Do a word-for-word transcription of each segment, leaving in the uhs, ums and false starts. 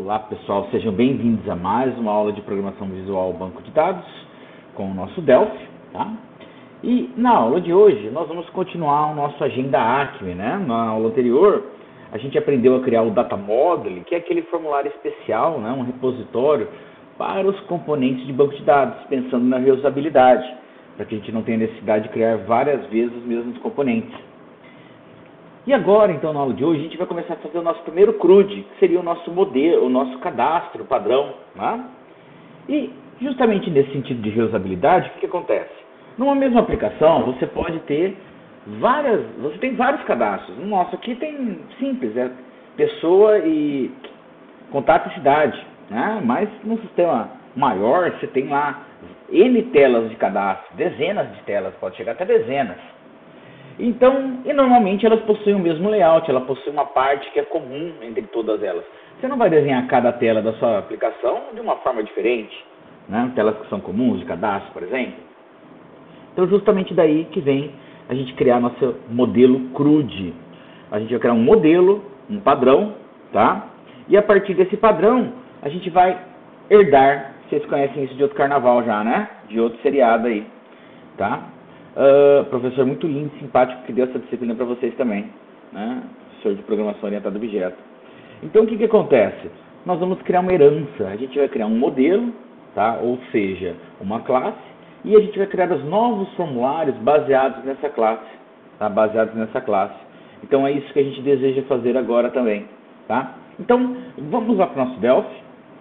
Olá pessoal, sejam bem-vindos a mais uma aula de programação visual banco de dados com o nosso Delphi, tá? E na aula de hoje nós vamos continuar o nosso Agenda Acme, né? Na aula anterior a gente aprendeu a criar o Data Model, que é aquele formulário especial, né? Um repositório para os componentes de banco de dados, pensando na reusabilidade, para que a gente não tenha necessidade de criar várias vezes os mesmos componentes. E agora, então, na aula de hoje, a gente vai começar a fazer o nosso primeiro C R U D, que seria o nosso modelo, o nosso cadastro padrão, né? E, justamente nesse sentido de reusabilidade, o que, que acontece? Numa mesma aplicação, você pode ter várias, você tem vários cadastros. No nosso aqui tem simples, é pessoa e contato e cidade, né? Mas num sistema maior, você tem lá N telas de cadastro, dezenas de telas, pode chegar até dezenas. Então, e normalmente elas possuem o mesmo layout, ela possui uma parte que é comum entre todas elas. Você não vai desenhar cada tela da sua aplicação de uma forma diferente, né? Telas que são comuns de cadastro, por exemplo. Então, justamente daí que vem a gente criar nosso modelo C R U D. A gente vai criar um modelo, um padrão, tá? E a partir desse padrão, a gente vai herdar, vocês conhecem isso de outro carnaval já, né? De outro seriado aí, tá? Uh, professor muito lindo e simpático que deu essa disciplina para vocês também, né? Professor de programação orientada a objeto. Então o que que acontece? Nós vamos criar uma herança, a gente vai criar um modelo, tá? Ou seja, uma classe, e a gente vai criar os novos formulários baseados nessa classe, tá? Baseados nessa classe. Então é isso que a gente deseja fazer agora também, tá? Então vamos lá para o nosso Delphi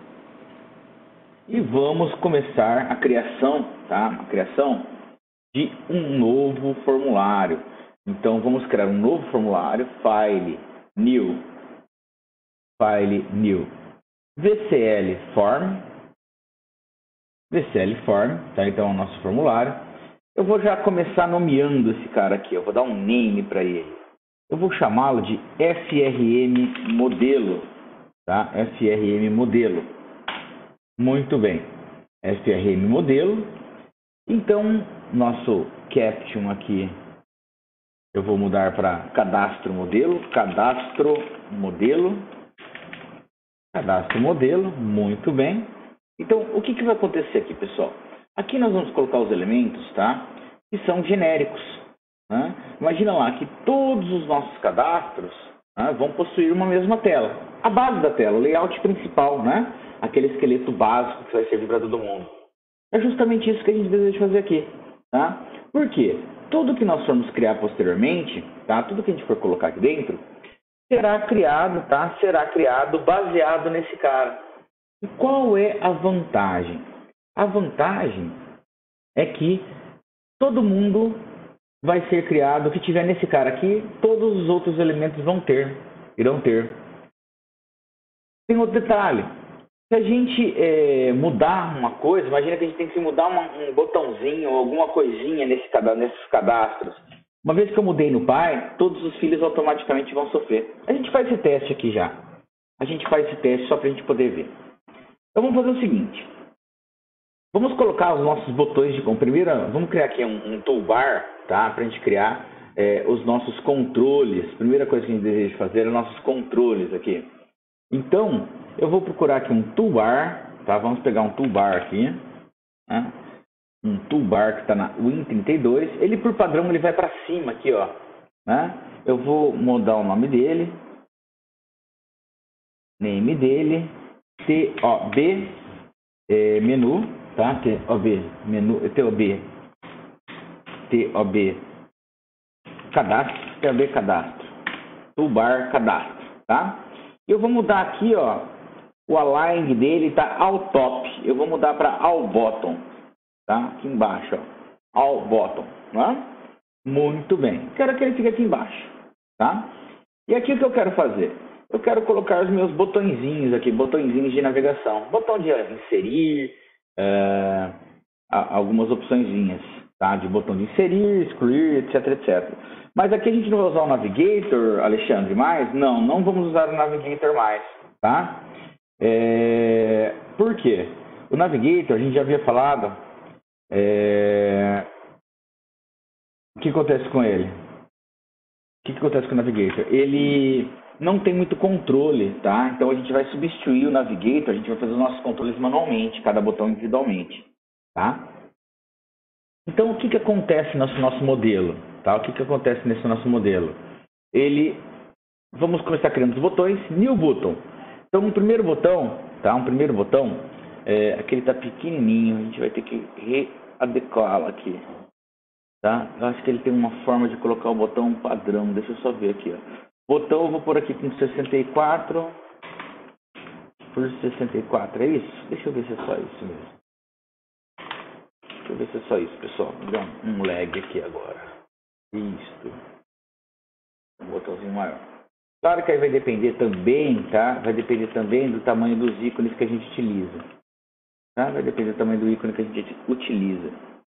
e vamos começar a criação, tá? A criação de um novo formulário. Então vamos criar um novo formulário, file new, file new, vcl form, vcl form, tá? Então é o nosso formulário. Eu vou já começar nomeando esse cara aqui, eu vou dar um name para ele. Eu vou chamá-lo de frm modelo, tá? Frm modelo. Muito bem. Frm modelo. Então, nosso caption aqui, eu vou mudar para cadastro modelo, cadastro modelo, cadastro modelo, muito bem. Então, o que que vai acontecer aqui, pessoal? Aqui nós vamos colocar os elementos, tá? Que são genéricos, né? Imagina lá que todos os nossos cadastros, né, vão possuir uma mesma tela. A base da tela, o layout principal, né? Aquele esqueleto básico que vai servir para todo mundo. É justamente isso que a gente deseja fazer aqui, tá? Por quê? Tudo que nós formos criar posteriormente, tá? Tudo que a gente for colocar aqui dentro, será criado, tá? Será criado baseado nesse cara. E qual é a vantagem? A vantagem é que todo mundo vai ser criado, o que tiver nesse cara aqui, todos os outros elementos vão ter, irão ter. Tem outro detalhe. Se a gente é, mudar uma coisa, imagina que a gente tem que mudar uma, um botãozinho ou alguma coisinha nesse, nesses cadastros. Uma vez que eu mudei no pai, todos os filhos automaticamente vão sofrer. A gente faz esse teste aqui já. A gente faz esse teste só para a gente poder ver. Então vamos fazer o seguinte. Vamos colocar os nossos botões de compra. Primeiro, vamos criar aqui um, um toolbar, tá? Para a gente criar é, os nossos controles. Primeira coisa que a gente deseja fazer é os nossos controles aqui. Então, eu vou procurar aqui um toolbar, tá? Vamos pegar um toolbar aqui, né? Um toolbar que está na Win trinta e dois. Ele, por padrão, ele vai para cima aqui, ó, né? Eu vou mudar o nome dele, name dele, T O B, é, menu, tá? T O B, menu, T O B, T O B, cadastro, T O B cadastro, toolbar cadastro, tá? Eu vou mudar aqui, ó, o align dele está ao top. Eu vou mudar para all bottom, tá? Aqui embaixo, ó, all bottom, né? Muito bem. Quero que ele fique aqui embaixo, tá? E aqui o que eu quero fazer? Eu quero colocar os meus botõezinhos aqui, botõezinhos de navegação. Botão de inserir, é, algumas opçõezinhas, tá? De botão de inserir, excluir, etc, etcétera. Mas aqui a gente não vai usar o Navigator, Alexandre, mais? Não, não vamos usar o Navigator mais, tá? É... Por quê? O Navigator, a gente já havia falado, é... o que acontece com ele? O que acontece com o Navigator? Ele não tem muito controle, tá? Então a gente vai substituir o Navigator, a gente vai fazer os nossos controles manualmente, cada botão individualmente, tá? Então o que que acontece nesse nosso modelo, tá? O que que acontece nesse nosso modelo? Ele, vamos começar criando os botões, New Button. Então um primeiro botão, tá? Um primeiro botão, é, aquele tá pequenininho, a gente vai ter que readequá-lo aqui, tá? Eu acho que ele tem uma forma de colocar o botão padrão, deixa eu só ver aqui, ó. Botão eu vou pôr aqui com sessenta e quatro por sessenta e quatro, é isso? Deixa eu ver se é só isso mesmo. Deixa eu ver se é só isso, pessoal. Dá um lag aqui agora. Isso. Um botãozinho maior. Claro que aí vai depender também, tá? Vai depender também do tamanho dos ícones que a gente utiliza. Tá? Vai depender do tamanho do ícone que a gente utiliza.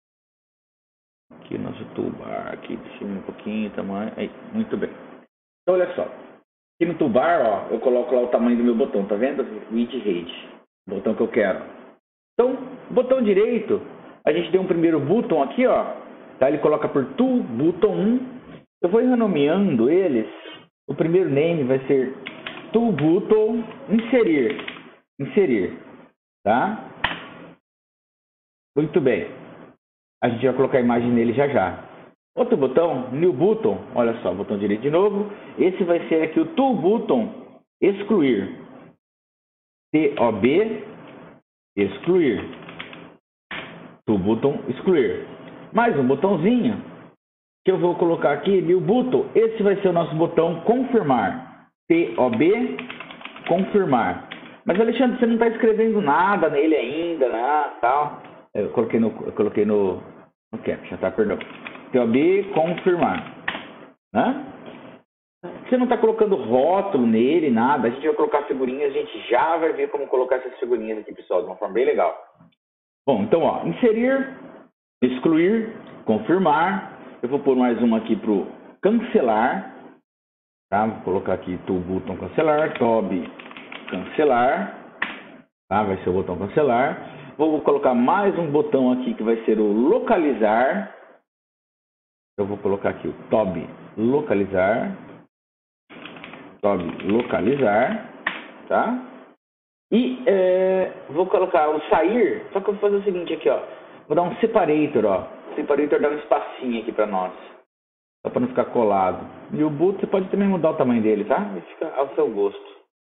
Aqui o nosso toolbar, aqui, deixa eu ver um pouquinho o tamanho. Aí, muito bem. Então, olha só. Aqui no toolbar, ó, eu coloco lá o tamanho do meu botão, tá vendo? Width Height, o botão que eu quero. Então, botão direito, a gente tem um primeiro botão aqui, ó. Tá? Ele coloca por Tool, Button um. Eu vou renomeando eles. O primeiro name vai ser Tool Button Inserir. Inserir. Tá? Muito bem. A gente vai colocar a imagem nele já já. Outro botão, New Button, olha só, botão direito de novo. Esse vai ser aqui o Tool Button Excluir. T O B, Excluir. Tool Button Excluir. Mais um botãozinho, que eu vou colocar aqui, New Button. Esse vai ser o nosso botão Confirmar. T O B, Confirmar. Mas, Alexandre, você não está escrevendo nada nele ainda, né, tal. Eu coloquei no, eu coloquei no, no caption, tá, perdão. T O B, confirmar. Né? Você não está colocando rótulo nele, nada. A gente vai colocar figurinhas, a gente já vai ver como colocar essas figurinhas aqui, pessoal, de uma forma bem legal. Bom, então, ó, inserir, excluir, confirmar. Eu vou pôr mais uma aqui para o cancelar. Tá? Vou colocar aqui Tool Button cancelar, Tab cancelar. Tá? Vai ser o botão cancelar. Vou colocar mais um botão aqui que vai ser o localizar. Eu vou colocar aqui o Tab localizar. Tab localizar. Tá? E é, vou colocar o sair. Só que eu vou fazer o seguinte aqui, ó. Vou dar um separator, ó. Separator dá um espacinho aqui para nós. Só para não ficar colado. E o boot você pode também mudar o tamanho dele, tá? Ele fica ao seu gosto.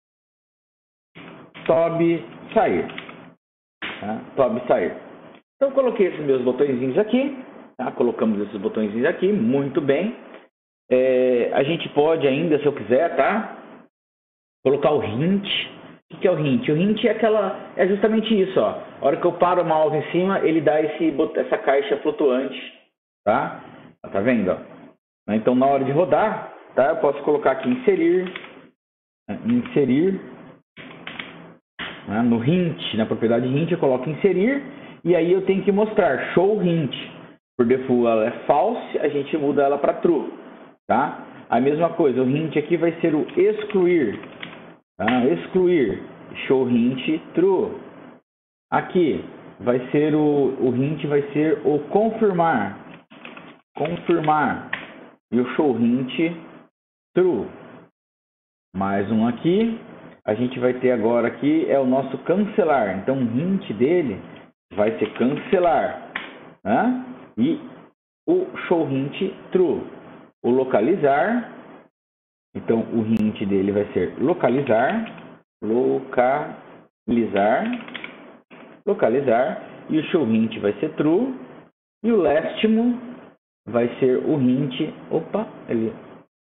Tab sair. Tá? Tab sair. Então eu coloquei esses meus botõezinhos aqui. Tá? Colocamos esses botõezinhos aqui, muito bem. É, a gente pode ainda, se eu quiser, tá? Colocar o hint. O que é o hint? O hint é aquela, é justamente isso, ó. A hora que eu paro o mouse em cima, ele dá esse, essa caixa flutuante, tá? Tá vendo? Ó? Então na hora de rodar, tá? Eu posso colocar aqui inserir, inserir, né? No hint, na propriedade hint eu coloco inserir e aí eu tenho que mostrar show hint. Por default ela é false, a gente muda ela para true, tá? A mesma coisa, o hint aqui vai ser o excluir, tá? Excluir, show hint true. Aqui vai ser o, o hint vai ser o confirmar, confirmar e o show hint true. Mais um aqui, a gente vai ter agora aqui é o nosso cancelar. Então o hint dele vai ser cancelar, né? E o show hint true. O localizar, então o hint dele vai ser localizar, localizar, localizar, e o show hint vai ser true, e o lastimo vai ser o hint, opa, ele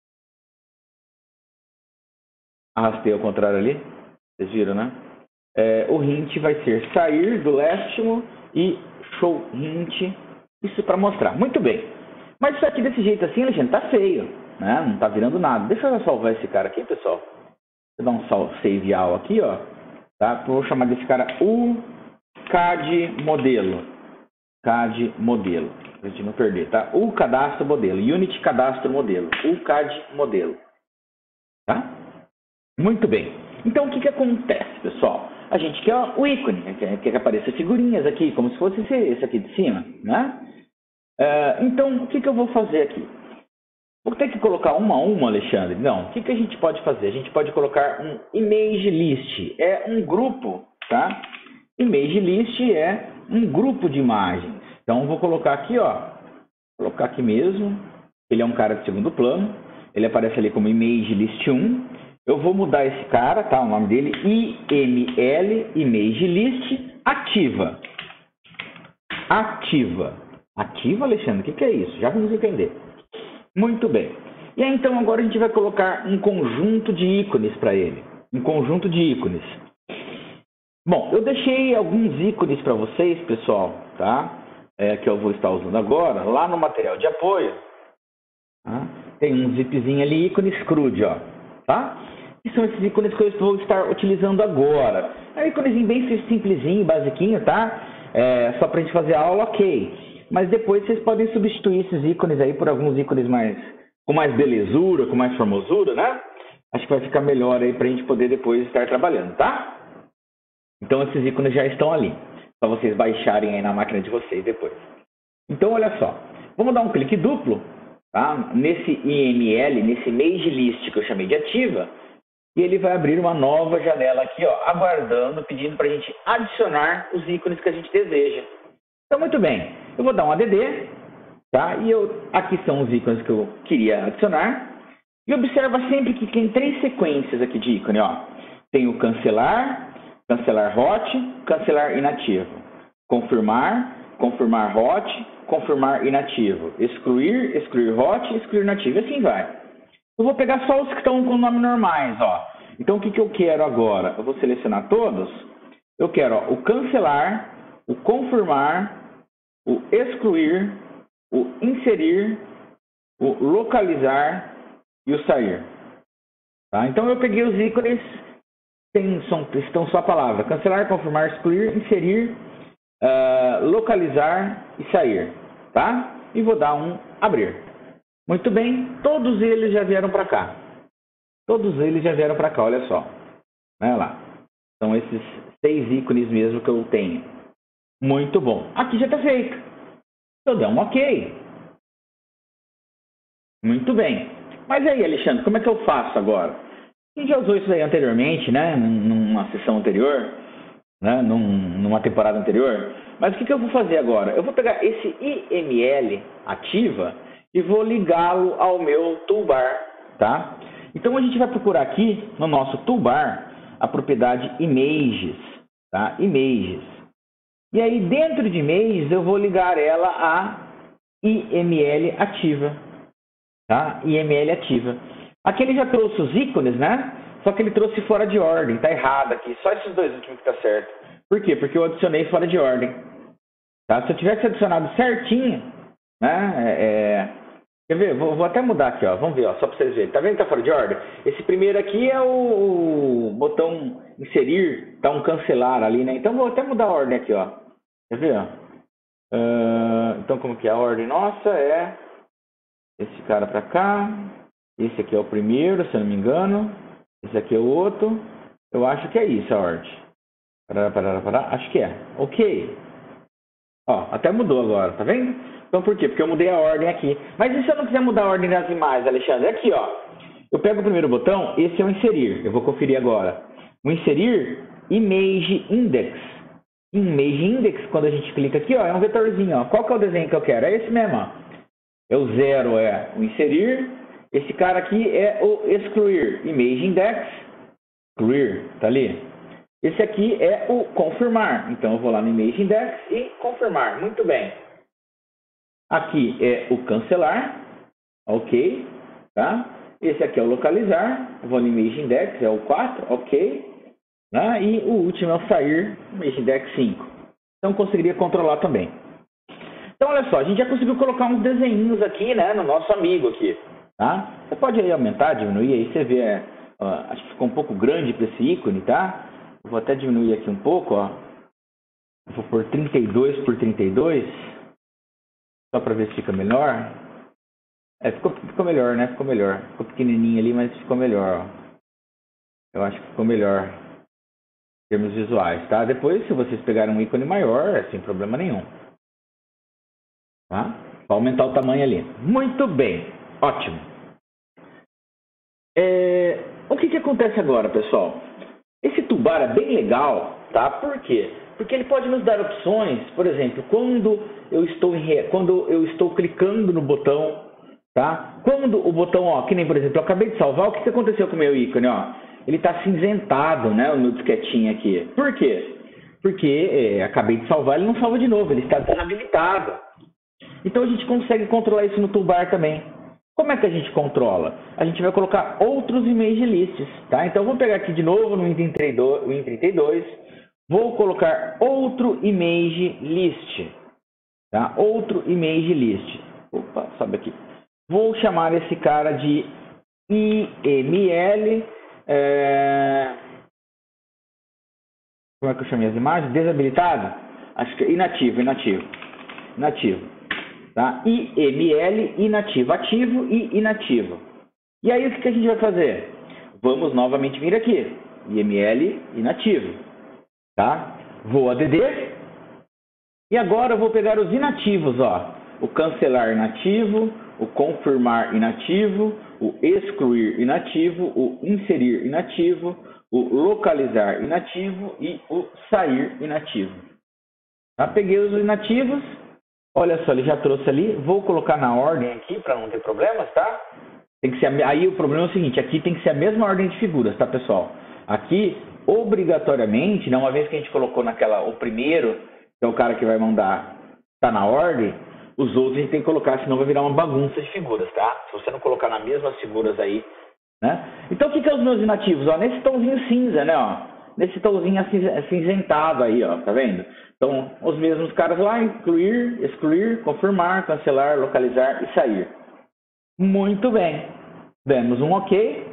arrastei ao contrário ali, vocês viram, né? É, o hint vai ser sair do lastimo e show hint, isso para mostrar, muito bem. Mas isso aqui desse jeito assim, Alexandre, tá feio, né? Não tá virando nada. Deixa eu salvar esse cara aqui, pessoal. Vou dar um salve save all aqui, ó. Tá? Vou chamar desse cara U C A D modelo. C A D modelo. Pra gente não perder, tá? U cadastro modelo. Unity cadastro modelo. U C A D modelo. Tá? Muito bem. Então o que que acontece, pessoal? A gente quer ó, o ícone, quer, quer que apareça figurinhas aqui, como se fosse esse, esse aqui de cima, né? Uh, então, o que que eu vou fazer aqui? Vou ter que colocar uma a uma, Alexandre? Não. O que, que a gente pode fazer? A gente pode colocar um image list. É um grupo, tá? Image list é um grupo de imagens. Então, vou colocar aqui, ó. Vou colocar aqui mesmo. Ele é um cara de segundo plano. Ele aparece ali como image list um. Eu vou mudar esse cara, tá? O nome dele, I M L, image list, ativa. Ativa. Ativa, Alexandre? O que, que é isso? Já vamos entender. Muito bem. E aí, então, agora a gente vai colocar um conjunto de ícones para ele. Um conjunto de ícones. Bom, eu deixei alguns ícones para vocês, pessoal, tá? É, que eu vou estar usando agora, lá no material de apoio. Tá? Tem um zipzinho ali, ícone Scrud, ó. Tá? E são esses ícones que eu vou estar utilizando agora. É um íconezinho bem simplesinho, basiquinho, tá? É, só para a gente fazer a aula, ok. Mas depois vocês podem substituir esses ícones aí por alguns ícones mais, com mais belezura, com mais formosura, né? Acho que vai ficar melhor aí para a gente poder depois estar trabalhando, tá? Então esses ícones já estão ali, para vocês baixarem aí na máquina de vocês depois. Então olha só, vamos dar um clique duplo, tá? Nesse I M L, nesse image list que eu chamei de ativa, e ele vai abrir uma nova janela aqui, ó, aguardando, pedindo para a gente adicionar os ícones que a gente deseja. Então, muito bem, eu vou dar um A D D, tá? E eu, aqui são os ícones que eu queria adicionar. E observa sempre que tem três sequências aqui de ícone, ó. Tem o cancelar, cancelar hot, cancelar inativo. Confirmar, confirmar hot, confirmar inativo. Excluir, excluir hot, excluir inativo. E assim vai. Eu vou pegar só os que estão com nome normais, ó. Então, o que, que eu quero agora? Eu vou selecionar todos. Eu quero, ó, o cancelar, o confirmar, o excluir, o inserir, o localizar e o sair. Tá? Então eu peguei os ícones, tem, são, estão só a palavra: cancelar, confirmar, excluir, inserir, uh, localizar e sair. Tá? E vou dar um abrir. Muito bem, todos eles já vieram para cá. Todos eles já vieram para cá, olha só. Olha lá. São esses seis ícones mesmo que eu tenho. Muito bom. Aqui já está feito. Eu dou um OK. Muito bem. Mas aí, Alexandre, como é que eu faço agora? A gente já usou isso aí anteriormente, né? Numa sessão anterior, né? Num, numa temporada anterior. Mas o que, que eu vou fazer agora? Eu vou pegar esse I M L ativa e vou ligá-lo ao meu toolbar, tá? Então a gente vai procurar aqui no nosso toolbar a propriedade images, tá? Images. E aí, dentro de images, eu vou ligar ela a I M L ativa. Tá? I M L ativa. Aqui ele já trouxe os ícones, né? Só que ele trouxe fora de ordem. Tá errado aqui. Só esses dois últimos que tá certo. Por quê? Porque eu adicionei fora de ordem. Tá? Se eu tivesse adicionado certinho, né? É, é... Quer ver? Vou, vou até mudar aqui, ó. Vamos ver, ó, só para vocês verem. Tá vendo que tá fora de ordem? Esse primeiro aqui é o, o botão inserir, tá um cancelar ali, né? Então vou até mudar a ordem aqui, ó. Quer ver? Uh, então, como que é a ordem nossa? É esse cara para cá. Esse aqui é o primeiro, se eu não me engano. Esse aqui é o outro. Eu acho que é isso a ordem. Pará, pará, pará. Acho que é. Ok. Ó, até mudou agora, tá vendo? Então, por quê? Porque eu mudei a ordem aqui. Mas e se eu não quiser mudar a ordem das imagens, Alexandre? Aqui, ó. Eu pego o primeiro botão, esse é o inserir. Eu vou conferir agora. O inserir, image index. Image index, quando a gente clica aqui, ó, é um vetorzinho, ó. Qual que é o desenho que eu quero? É esse mesmo, ó. É o zero, é o inserir. Esse cara aqui é o excluir. Image index, excluir, tá ali. Esse aqui é o confirmar. Então, eu vou lá no image index e confirmar. Muito bem. Aqui é o cancelar. Ok, tá? Esse aqui é o localizar. Eu vou no image index, é o quatro, ok. Né? E o último é o sair, image index cinco. Então, conseguiria controlar também. Então, olha só, a gente já conseguiu colocar uns desenhinhos aqui, né, no nosso amigo aqui, tá? Você pode aí aumentar, diminuir, aí você vê, é, ó, acho que ficou um pouco grande para esse ícone, tá? Eu vou até diminuir aqui um pouco, ó. Eu vou por trinta e dois por trinta e dois, só para ver se fica melhor. É, ficou, ficou melhor, né? Ficou melhor. Ficou pequenininho ali, mas ficou melhor, ó. Eu acho que ficou melhor em termos visuais, tá? Depois, se vocês pegarem um ícone maior, é sem problema nenhum. Tá? Para aumentar o tamanho ali. Muito bem. Ótimo. É, o que que acontece agora, pessoal? Esse toolbar é bem legal, tá? Por quê? Porque ele pode nos dar opções, por exemplo, quando eu estou, em, quando eu estou clicando no botão, tá? Quando o botão, ó, que nem por exemplo, eu acabei de salvar, o que que aconteceu com o meu ícone, ó? Ele está cinzentado, né, o meu disquetinho aqui. Por quê? Porque é, acabei de salvar, ele não salva de novo, ele está desabilitado. Então a gente consegue controlar isso no toolbar também. Como é que a gente controla? A gente vai colocar outros image lists, tá? Então vou pegar aqui de novo no Win trinta e dois, vou colocar outro image list, tá? Outro image list. Opa, sobe aqui. Vou chamar esse cara de I M L. É... Como é que eu chamei as imagens? Desabilitado? Acho que é inativo, inativo. Inativo. Tá? I M L, inativo, ativo e inativo. E aí o que, que a gente vai fazer? Vamos novamente vir aqui. I M L, inativo. Tá? Vou a D D. E agora eu vou pegar os inativos, ó. O cancelar inativo, o confirmar inativo, o excluir inativo, o inserir inativo, o localizar inativo e o sair inativo. Tá? Peguei os inativos, olha só, ele já trouxe ali, vou colocar na ordem aqui para não ter problemas, tá? Tem que ser a... Aí o problema é o seguinte, aqui tem que ser a mesma ordem de figuras, tá, pessoal? Aqui, obrigatoriamente, né, uma vez que a gente colocou naquela, o primeiro, que é o cara que vai mandar, tá na ordem, os outros a gente tem que colocar, senão vai virar uma bagunça de figuras, tá? Se você não colocar nas mesmas figuras aí, né? Então, o que que é os meus inativos? Ó, nesse tomzinho cinza, né? Ó, nesse tomzinho acinzentado aí, ó, tá vendo? Então, os mesmos caras lá, incluir, excluir, confirmar, cancelar, localizar e sair. Muito bem. Demos um OK,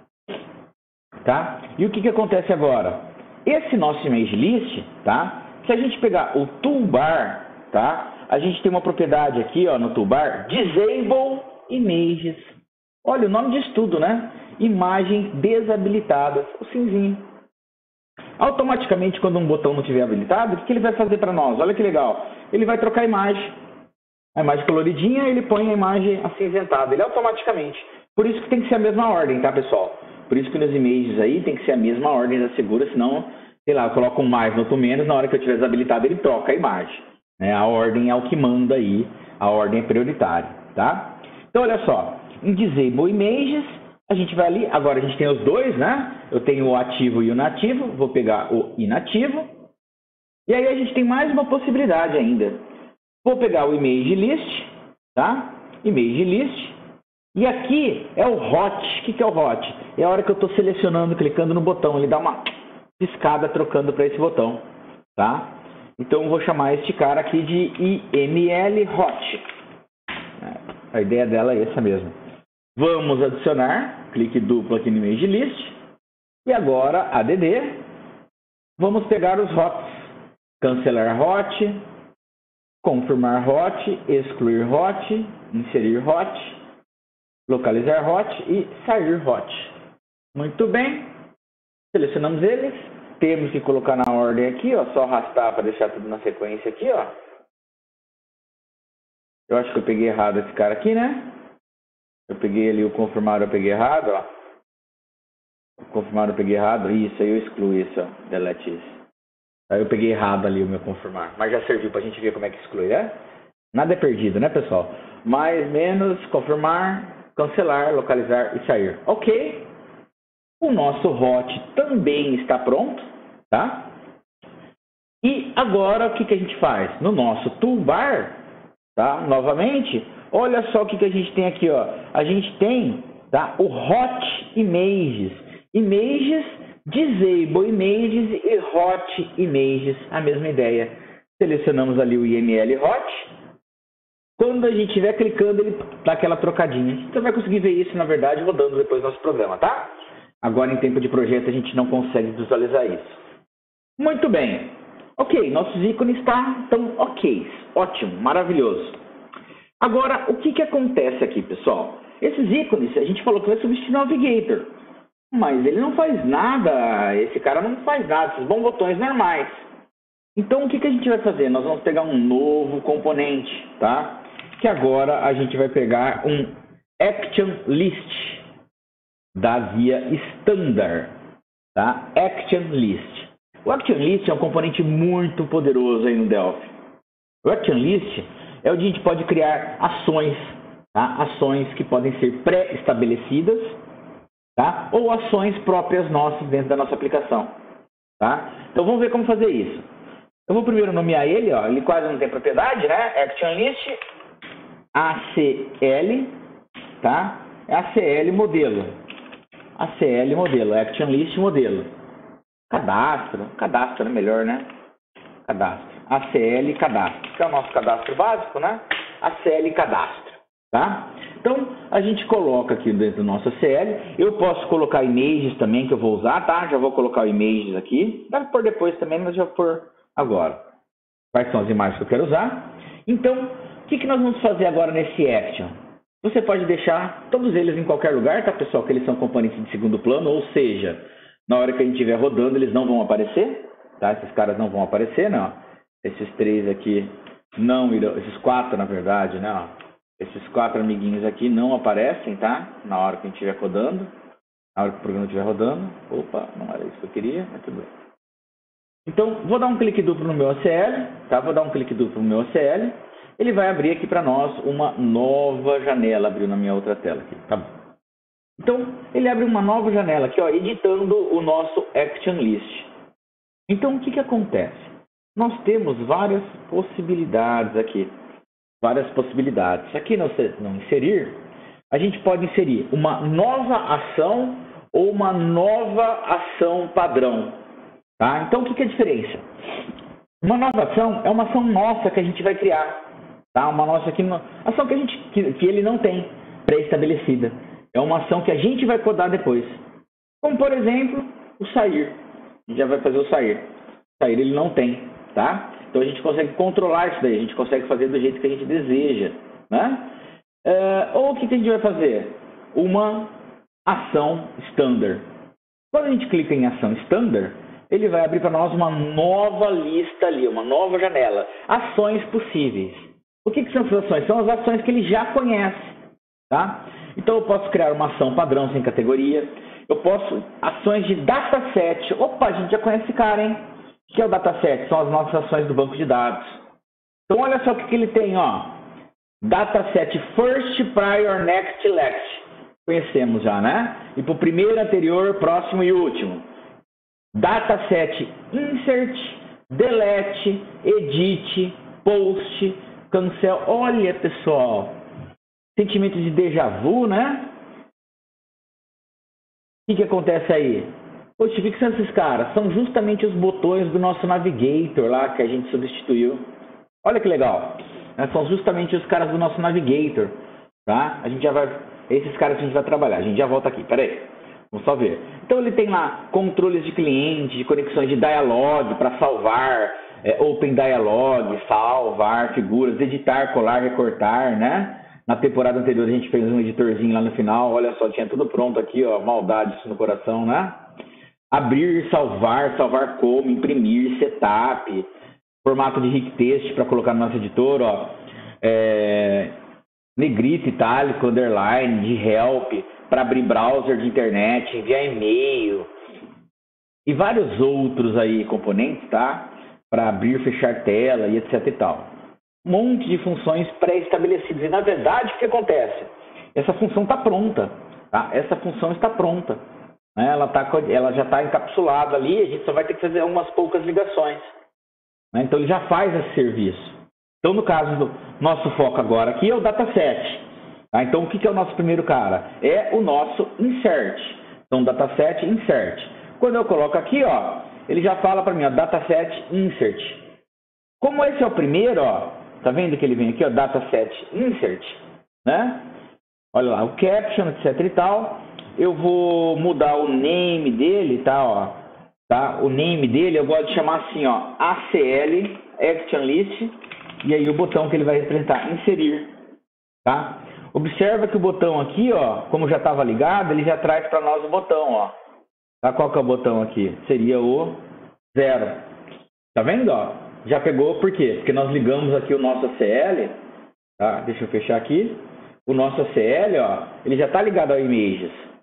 tá? E o que que acontece agora? Esse nosso image list, tá? Se a gente pegar o toolbar, tá? A gente tem uma propriedade aqui, ó, no toolbar, Disable Images. Olha, o nome disso tudo, né? Imagens desabilitadas, o cinzinho. Automaticamente, quando um botão não estiver habilitado, o que, que ele vai fazer para nós? Olha que legal. Ele vai trocar a imagem. A imagem coloridinha, ele põe a imagem acinzentada. Ele automaticamente. Por isso que tem que ser a mesma ordem, tá, pessoal? Por isso que nos images aí tem que ser a mesma ordem da segura, senão, sei lá, eu coloco um mais, outro menos, na hora que eu tiver desabilitado, ele troca a imagem. Né? A ordem é o que manda aí, a ordem é prioritária, tá? Então, olha só, em Disable Images, a gente vai ali, agora a gente tem os dois, né? Eu tenho o ativo e o inativo, vou pegar o inativo. E aí a gente tem mais uma possibilidade ainda. Vou pegar o Image List, tá? Image List. E aqui é o Hot. O que que é o Hot? É a hora que eu estou selecionando, clicando no botão. Ele dá uma piscada trocando para esse botão, tá? Então eu vou chamar este cara aqui de I M L Hot. A ideia dela é essa mesmo. Vamos adicionar, clique duplo aqui no Image List, e agora A D D, vamos pegar os hots, cancelar hot, confirmar hot, excluir hot, inserir hot, localizar hot e sair hot. Muito bem, selecionamos eles, temos que colocar na ordem aqui, ó, só arrastar para deixar tudo na sequência aqui, ó. Eu acho que eu peguei errado esse cara aqui, né? Eu peguei ali o confirmar, eu peguei errado, ó. O confirmar, eu peguei errado. Isso, aí eu excluo isso, ó. Delete isso. Aí eu peguei errado ali o meu confirmar. Mas já serviu pra gente ver como é que exclui, né? Nada é perdido, né, pessoal? Mais, menos, confirmar, cancelar, localizar e sair. Ok. O nosso hot também está pronto, tá? E agora o que que a gente faz? No nosso toolbar, tá? Novamente... Olha só o que, que a gente tem aqui, ó. A gente tem, tá, o Hot Images. Images, Disable Images e Hot Images. A mesma ideia. Selecionamos ali o I M L Hot. Quando a gente estiver clicando, ele dá aquela trocadinha. Você vai conseguir ver isso, na verdade, rodando depois do nosso programa, tá? Agora, em tempo de projeto, a gente não consegue visualizar isso. Muito bem. Ok, nossos ícones tá, estão ok. Ótimo, maravilhoso. Agora, o que que acontece aqui, pessoal? Esses ícones, a gente falou que vai substituir o Navigator, mas ele não faz nada, esse cara não faz nada, esses bons botões normais. Então, o que que a gente vai fazer? Nós vamos pegar um novo componente, tá? Que agora a gente vai pegar um Action List. da via standard, tá? Action List. O Action List é um componente muito poderoso aí no Delphi. O Action List é onde a gente pode criar ações, tá? Ações que podem ser pré-estabelecidas, tá? Ou ações próprias nossas dentro da nossa aplicação, tá? Então vamos ver como fazer isso. Eu vou primeiro nomear ele, ó, ele quase não tem propriedade, né? Action List, A C L, tá? A C L modelo. A C L modelo, Action List modelo. Cadastro, cadastro é melhor, né? Cadastro. A C L cadastro, que é o nosso cadastro básico, né? A C L cadastro, tá? Então, a gente coloca aqui dentro do nosso A C L. Eu posso colocar images também, que eu vou usar, tá? Já vou colocar o images aqui. Dá pra pôr depois também, mas já vou pôr agora. Quais são as imagens que eu quero usar? Então, o que, que nós vamos fazer agora nesse Action? Você pode deixar todos eles em qualquer lugar, tá, pessoal? Que eles são componentes de segundo plano, ou seja, na hora que a gente estiver rodando, eles não vão aparecer, tá? Esses caras não vão aparecer, não. Esses três aqui não irão, esses quatro, na verdade, né? Ó. Esses quatro amiguinhos aqui não aparecem, tá? Na hora que a gente estiver rodando, na hora que o programa estiver rodando. Opa, não era isso que eu queria, mas tudo bem. Então, vou dar um clique duplo no meu A C L, tá? Vou dar um clique duplo no meu A C L. Ele vai abrir aqui para nós uma nova janela, abriu na minha outra tela aqui, tá bom? Então, ele abre uma nova janela aqui, ó, editando o nosso Action List. Então, o que que acontece? Nós temos várias possibilidades aqui, várias possibilidades. Aqui no, no inserir, a gente pode inserir uma nova ação ou uma nova ação padrão, tá? Então, o que que é a diferença? Uma nova ação é uma ação nossa que a gente vai criar, tá? Uma nossa aqui, uma ação que a gente que, que ele não tem pré-estabelecida. É uma ação que a gente vai codar depois. Como, por exemplo, o sair. A gente já vai fazer o sair. O sair ele não tem, tá? Então a gente consegue controlar isso daí. A gente consegue fazer do jeito que a gente deseja, né? É, ou o que, que a gente vai fazer? Uma ação standard. Quando a gente clica em ação standard, ele vai abrir para nós uma nova lista ali, uma nova janela. Ações possíveis. O que, que são essas ações? São as ações que ele já conhece, tá? Então eu posso criar uma ação padrão sem categoria. Eu posso ações de dataset. Opa, a gente já conhece esse cara, hein? O que é o dataset? São as nossas ações do banco de dados. Então olha só o que, que ele tem, ó. Dataset first, prior, next, last. Conhecemos já, né? E para o primeiro, anterior, próximo e último. Dataset insert, delete, edit, post, cancel. Olha, pessoal. Sentimento de déjà vu, né? O que, que acontece aí? Poxa, o que são esses caras? São justamente os botões do nosso Navigator lá que a gente substituiu. Olha que legal. São justamente os caras do nosso Navigator, tá? A gente já vai... Esses caras que a gente vai trabalhar. A gente já volta aqui, peraí. Vamos só ver. Então ele tem lá controles de cliente, de conexões de dialog para salvar, é, open dialog, salvar figuras, editar, colar, recortar, né? Na temporada anterior a gente fez um editorzinho lá no final, olha só, tinha tudo pronto aqui, ó, maldade isso no coração, né? Abrir, salvar, salvar como, imprimir, setup, formato de ric text para colocar no nosso editor, ó, é, negrito, itálico, underline, de help, para abrir browser de internet, enviar e-mail e vários outros aí componentes, tá? Para abrir, fechar tela e etc e tal. Um monte de funções pré-estabelecidas. E, na verdade, o que acontece? Essa função está pronta. Tá? Essa função está pronta. Né? Ela, tá, ela já está encapsulada ali, a gente só vai ter que fazer algumas poucas ligações. Né? Então, ele já faz esse serviço. Então, no caso do nosso foco agora aqui é o dataset. Tá? Então, o que, que é o nosso primeiro cara? É o nosso insert. Então, dataset insert. Quando eu coloco aqui, ó, ele já fala para mim, ó, dataset insert. Como esse é o primeiro, ó, tá vendo que ele vem aqui, ó, dataset insert, né? Olha lá, o caption, etc e tal. Eu vou mudar o name dele, tá, ó, tá? O name dele eu gosto de chamar assim, ó, A C L, Action List, e aí o botão que ele vai representar, inserir, tá? Observa que o botão aqui, ó, como já estava ligado, ele já traz para nós o botão, ó. Tá? Qual que é o botão aqui? Seria o zero. Tá vendo, ó? Já pegou, por quê? Porque nós ligamos aqui o nosso A C L, tá? Deixa eu fechar aqui. O nosso A C L, ó, ele já está ligado ao Images,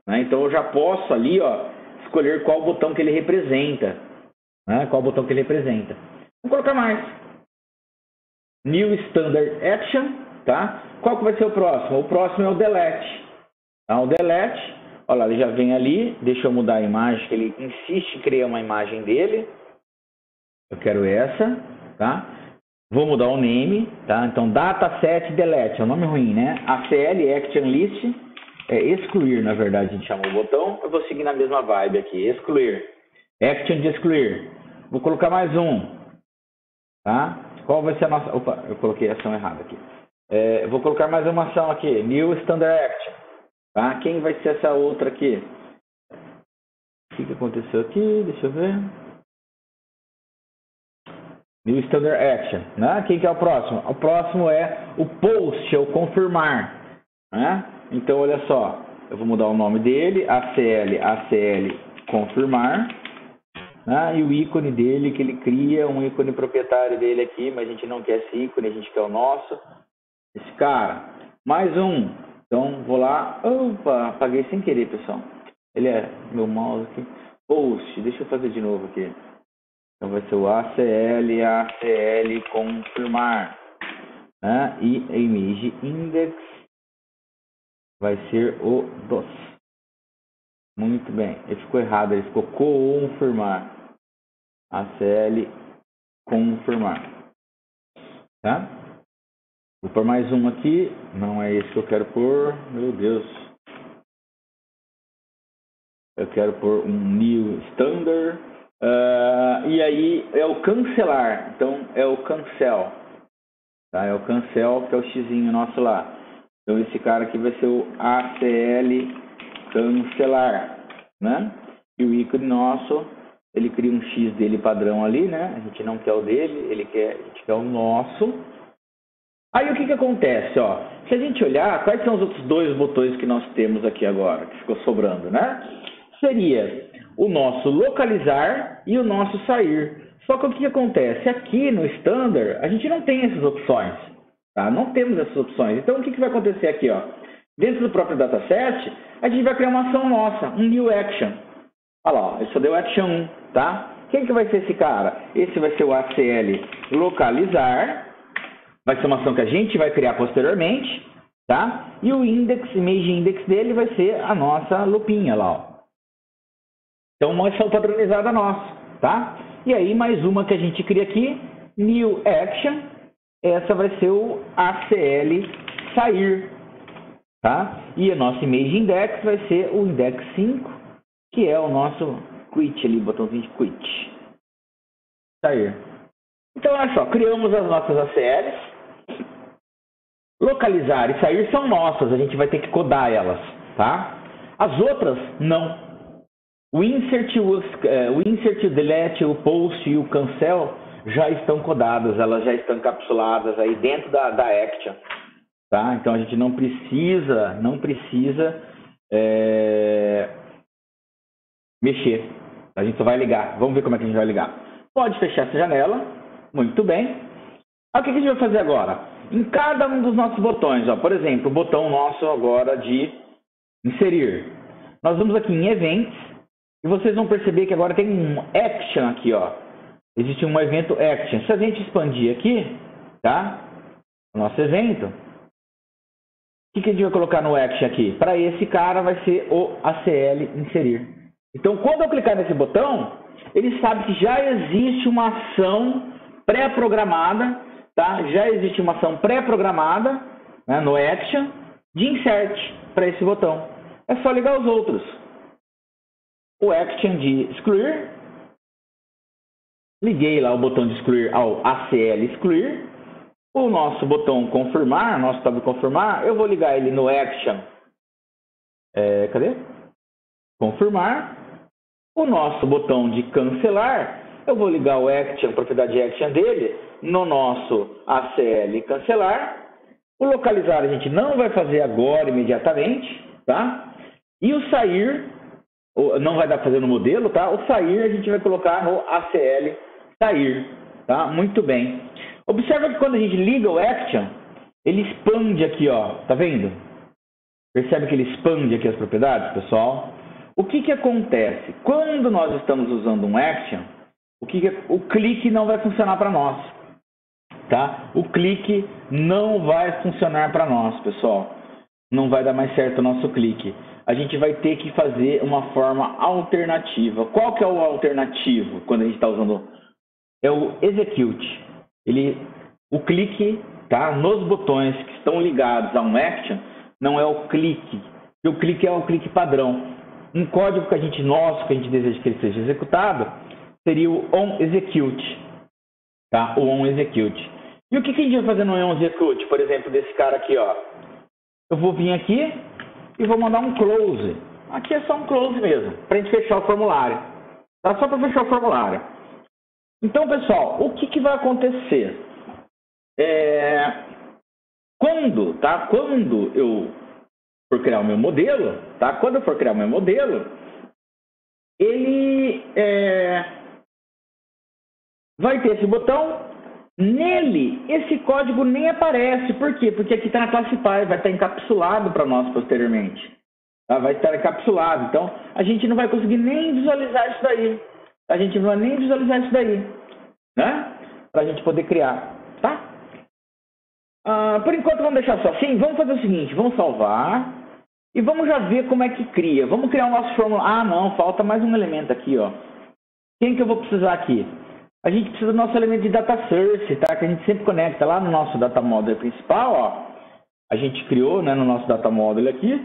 né? Então eu já posso ali, ó, escolher qual botão que ele representa, né? Qual botão que ele representa. Vou colocar mais. New Standard Action, tá? Qual que vai ser o próximo? O próximo é o Delete. Tá? O Delete, olha lá, ele já vem ali. Deixa eu mudar a imagem, que ele insiste em criar uma imagem dele. Eu quero essa, tá? Vou mudar o name, tá? Então, Dataset Delete, é um nome ruim, né? A C L Action List, é excluir, na verdade, a gente chama o botão. Eu vou seguir na mesma vibe aqui, excluir. Action de excluir. Vou colocar mais um, tá? Qual vai ser a nossa... Opa, eu coloquei a ação errada aqui. É, vou colocar mais uma ação aqui, New Standard Action, tá? Quem vai ser essa outra aqui? O que, que aconteceu aqui? Deixa eu ver. New Standard Action, né? Quem que é o próximo? O próximo é o Post, é o confirmar, né? Então, olha só, eu vou mudar o nome dele, A C L, A C L, confirmar, né? E o ícone dele, que ele cria, um ícone proprietário dele aqui, mas a gente não quer esse ícone, a gente quer o nosso, esse cara. Mais um, então vou lá, opa, apaguei sem querer, pessoal, ele é meu mouse aqui, Post, deixa eu fazer de novo aqui. Então vai ser o A C L, A C L, confirmar, né? E a Image Index vai ser o dos. Muito bem, ele ficou errado, ele ficou confirmar. A C L, confirmar. Tá? Vou pôr mais um aqui, não é esse que eu quero pôr, meu Deus. Eu quero pôr um New Standard. Uh, e aí é o cancelar, então é o cancel, tá? É o cancel, que é o xizinho nosso lá. Então esse cara aqui vai ser o A C L cancelar, né? E o ícone nosso, ele cria um X dele padrão ali, né? A gente não quer o dele, ele quer, a gente quer o nosso. Aí o que que acontece, ó? Se a gente olhar, quais são os outros dois botões que nós temos aqui agora, que ficou sobrando, né? Seria o nosso localizar e o nosso sair. Só que o que acontece? Aqui no Standard, a gente não tem essas opções, tá? Não temos essas opções. Então, o que que vai acontecer aqui, ó? Dentro do próprio dataset, a gente vai criar uma ação nossa, um New Action. Olha lá, ele só deu Action um, tá? Quem que vai ser esse cara? Esse vai ser o A C L localizar, vai ser uma ação que a gente vai criar posteriormente, tá? E o Index, Image Index dele vai ser a nossa lupinha lá, ó. Então, uma ação padronizada nossa, tá? E aí, mais uma que a gente cria aqui, New Action. Essa vai ser o A C L sair, tá? E o nosso Image Index vai ser o Index cinco, que é o nosso Quit ali, botãozinho de Quit. Sair. Então, olha só, criamos as nossas A C Ls. Localizar e sair são nossas, a gente vai ter que codar elas, tá? As outras, não. O insert, o, o insert, o delete, o post e o cancel já estão codadas, elas já estão encapsuladas aí dentro da, da action, tá? Então a gente não precisa, não precisa é, mexer, a gente só vai ligar. Vamos ver como é que a gente vai ligar. Pode fechar essa janela, muito bem. Aí, o que a gente vai fazer agora? Em cada um dos nossos botões, ó, por exemplo, o botão nosso agora de inserir. Nós vamos aqui em Events. E vocês vão perceber que agora tem um Action aqui, ó. Existe um evento Action. Se a gente expandir aqui, tá? O nosso evento. O que, que a gente vai colocar no Action aqui? Para esse cara vai ser o A C L inserir. Então, quando eu clicar nesse botão, ele sabe que já existe uma ação pré-programada, tá? Já existe uma ação pré-programada, né, no Action de insert para esse botão. É só ligar os outros. O Action de excluir, liguei lá o botão de excluir ao A C L excluir, o nosso botão confirmar, nosso tab confirmar, eu vou ligar ele no Action, é, cadê? Confirmar, o nosso botão de cancelar, eu vou ligar o Action, propriedade Action dele, no nosso A C L cancelar, o localizar a gente não vai fazer agora imediatamente, tá? E o sair, não vai dar para fazer no modelo, tá? O sair a gente vai colocar no A C L sair, tá? Muito bem. Observa que quando a gente liga o Action, ele expande aqui, ó, tá vendo? Percebe que ele expande aqui as propriedades, pessoal? O que que acontece? Quando nós estamos usando um action, o, que que, o clique não vai funcionar para nós. Tá? O clique não vai funcionar para nós, pessoal. Não vai dar mais certo o nosso clique. A gente vai ter que fazer uma forma alternativa. Qual que é o alternativo quando a gente está usando? É o execute. Ele, o clique, tá? Nos botões que estão ligados a um action, não é o clique. O clique é o clique padrão. Um código que a gente nosso, que a gente deseja que ele seja executado, seria o onExecute. Tá? O onExecute. E o que, que a gente vai fazer no onExecute? Por exemplo, desse cara aqui, ó. Eu vou vir aqui e vou mandar um close. Aqui é só um close mesmo, para a gente fechar o formulário. Tá? Só para fechar o formulário. Então, pessoal, o que, que vai acontecer? É... Quando, tá? Quando eu for criar o meu modelo, tá? Quando eu for criar o meu modelo, ele é... vai ter esse botão. Nele, esse código nem aparece. Por quê? Porque aqui está na classe Py, vai estar encapsulado para nós posteriormente. Tá? Vai estar encapsulado. Então, a gente não vai conseguir nem visualizar isso daí. A gente não vai nem visualizar isso daí, né? Para a gente poder criar, tá? Ah, por enquanto, vamos deixar só assim. Vamos fazer o seguinte, vamos salvar e vamos já ver como é que cria. Vamos criar o nosso formulário. Ah, não, falta mais um elemento aqui, ó. Quem que eu vou precisar aqui? A gente precisa do nosso elemento de data source, tá? Que a gente sempre conecta lá no nosso data model principal, ó. A gente criou, né, no nosso data model aqui,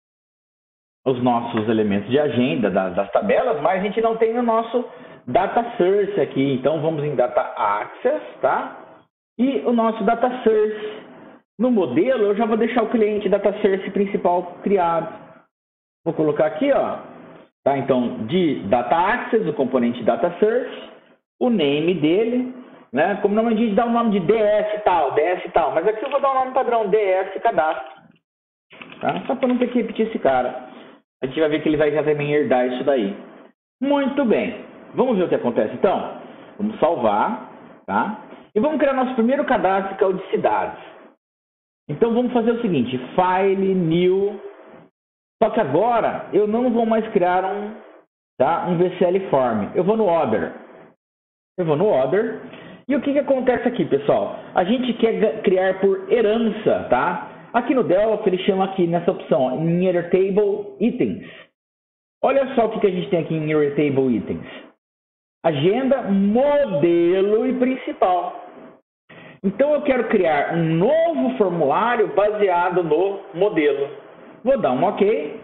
os nossos elementos de agenda das, das tabelas, mas a gente não tem o nosso data source aqui. Então, vamos em data access, tá? E o nosso data source. No modelo, eu já vou deixar o cliente data source principal criado. Vou colocar aqui, ó. Tá? Então, de data access, o componente data source. O name dele, né? Como normalmente a gente dá o nome de D S tal, D S tal, mas aqui eu vou dar o nome padrão D S cadastro, tá? Só para não ter que repetir esse cara. A gente vai ver que ele vai já também herdar isso daí. Muito bem. Vamos ver o que acontece então? Vamos salvar, tá? E vamos criar nosso primeiro cadastro, que é o de cidades. Então vamos fazer o seguinte, file, new. Só que agora eu não vou mais criar um, tá? Um V C L form. Eu vou no order. Eu vou no order. E o que, que acontece aqui, pessoal? A gente quer criar por herança, tá? Aqui no Delphi, ele chama aqui nessa opção, ó, Inheritable Items. Olha só o que, que a gente tem aqui em Inheritable Items. Agenda, modelo e principal. Então, eu quero criar um novo formulário baseado no modelo. Vou dar um OK.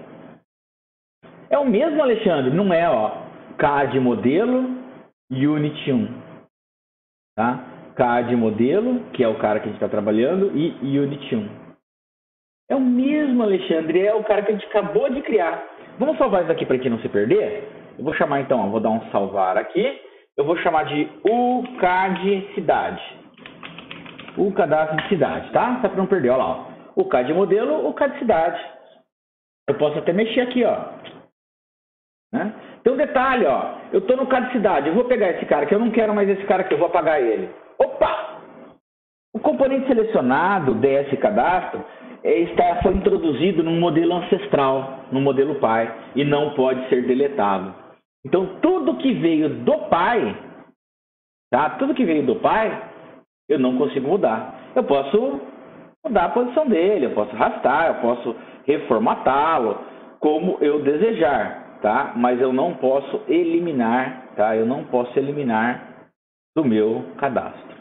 É o mesmo, Alexandre? Não é, ó. K de modelo. Unit um, tá? K de modelo, que é o cara que a gente está trabalhando, e Unit um. É o mesmo, Alexandre, é o cara que a gente acabou de criar. Vamos salvar isso aqui para a gente não se perder? Eu vou chamar então, ó, vou dar um salvar aqui. Eu vou chamar de U K de cidade. O cadastro de cidade, tá? Só para não perder, olha lá, ó. O K de modelo, o K de cidade. Eu posso até mexer aqui, ó. Né? Tem um detalhe, ó. Eu estou no K de cidade. Eu vou pegar esse cara aqui. Eu não quero mais esse cara aqui. Eu vou apagar ele. Opa! O componente selecionado, D S cadastro, está, foi introduzido num modelo ancestral, no modelo Py, e não pode ser deletado. Então, tudo que veio do Py, tá? Tudo que veio do Py, eu não consigo mudar. Eu posso mudar a posição dele, eu posso arrastar, eu posso reformatá-lo, como eu desejar. Tá? Mas eu não posso eliminar, tá? Eu não posso eliminar do meu cadastro.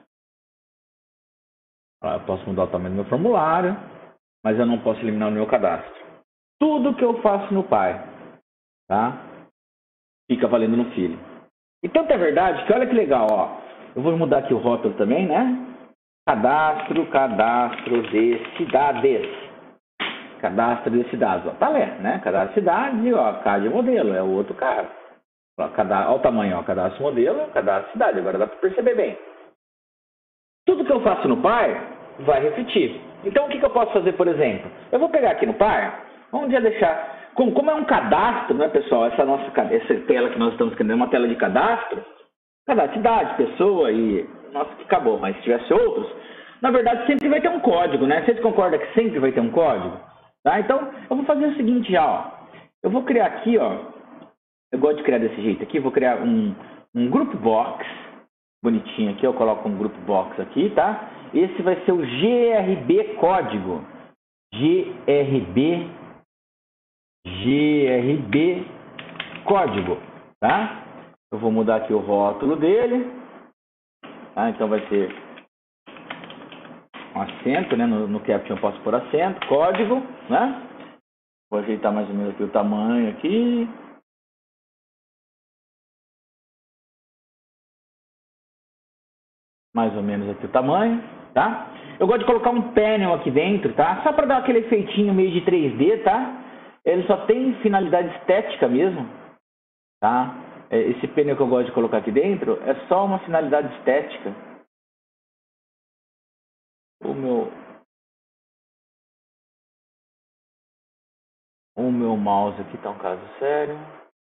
Eu posso mudar o tamanho do meu formulário, mas eu não posso eliminar o meu cadastro. Tudo que eu faço no Py, tá? Fica valendo no filho. E tanto é verdade que olha que legal, ó. Eu vou mudar aqui o rótulo também, né? Cadastro, cadastro de cidades. Cadastro de cidades, ó, tá lendo, né? Cadastro de cidade, ó, K de modelo, é o outro cara. Ó, cadastro, ó o tamanho, ó, cadastro modelo, cadastro de cidade, agora dá para perceber bem. Tudo que eu faço no Py vai refletir. Então, o que, que eu posso fazer, por exemplo? Eu vou pegar aqui no Py, vamos já deixar, como, como é um cadastro, né, pessoal? Essa nossa essa tela que nós estamos criando é uma tela de cadastro, cadastro de cidade, pessoa e... Nossa, que acabou, mas se tivesse outros, na verdade sempre vai ter um código, né? Vocês concordam que sempre vai ter um código? Tá? Então, eu vou fazer o seguinte, ó. Eu vou criar aqui, ó. Eu gosto de criar desse jeito aqui. Vou criar um, um group box bonitinho aqui. Eu coloco um group box aqui, tá? Esse vai ser o G R B código. G R B G R B código, tá? Eu vou mudar aqui o rótulo dele, tá? Então vai ser um acento, né? No, no caption eu posso pôr acento, código, né? Vou ajeitar mais ou menos aqui o tamanho aqui. Mais ou menos aqui o tamanho, tá? Eu gosto de colocar um panel aqui dentro, tá? Só para dar aquele efeitinho meio de três D, tá? Ele só tem finalidade estética mesmo, tá? Esse panel que eu gosto de colocar aqui dentro é só uma finalidade estética. O meu o meu mouse aqui tá um caso sério.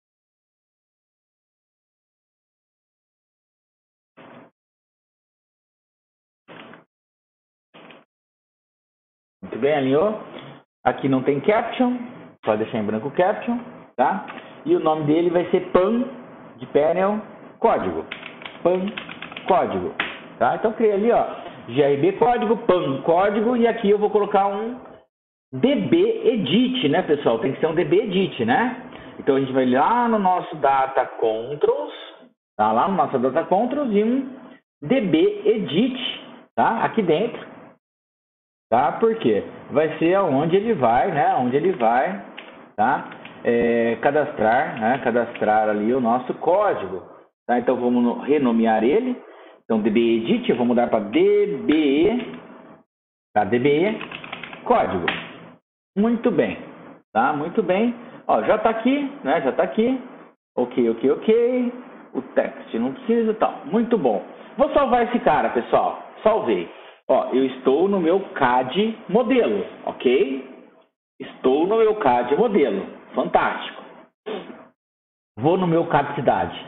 Muito bem, alinhou. Aqui não tem caption, pode deixar em branco o caption, tá? E o nome dele vai ser pan de panel código. Pan código, tá? Então criei ali, ó, G R B código, pan código, e aqui eu vou colocar um D B edit, né, pessoal? Tem que ser um D B edit, né? Então a gente vai lá no nosso data controls, tá? Lá no nosso data controls e um D B edit, tá? Aqui dentro. Tá? Por quê? Vai ser onde ele vai, né? Onde ele vai, tá? É, cadastrar, né? Cadastrar ali o nosso código, tá? Então vamos renomear ele. Então D B edit eu vou mudar para D B E, tá? D B E código. Muito bem, tá? Muito bem. Ó, já tá aqui, né? Já tá aqui. Ok, ok, ok. O text não precisa, tal. Muito bom. Vou salvar esse cara, pessoal. Salvei. Ó, eu estou no meu C A D modelo, ok? Estou no meu C A D modelo. Fantástico. Vou no meu C A D cidade.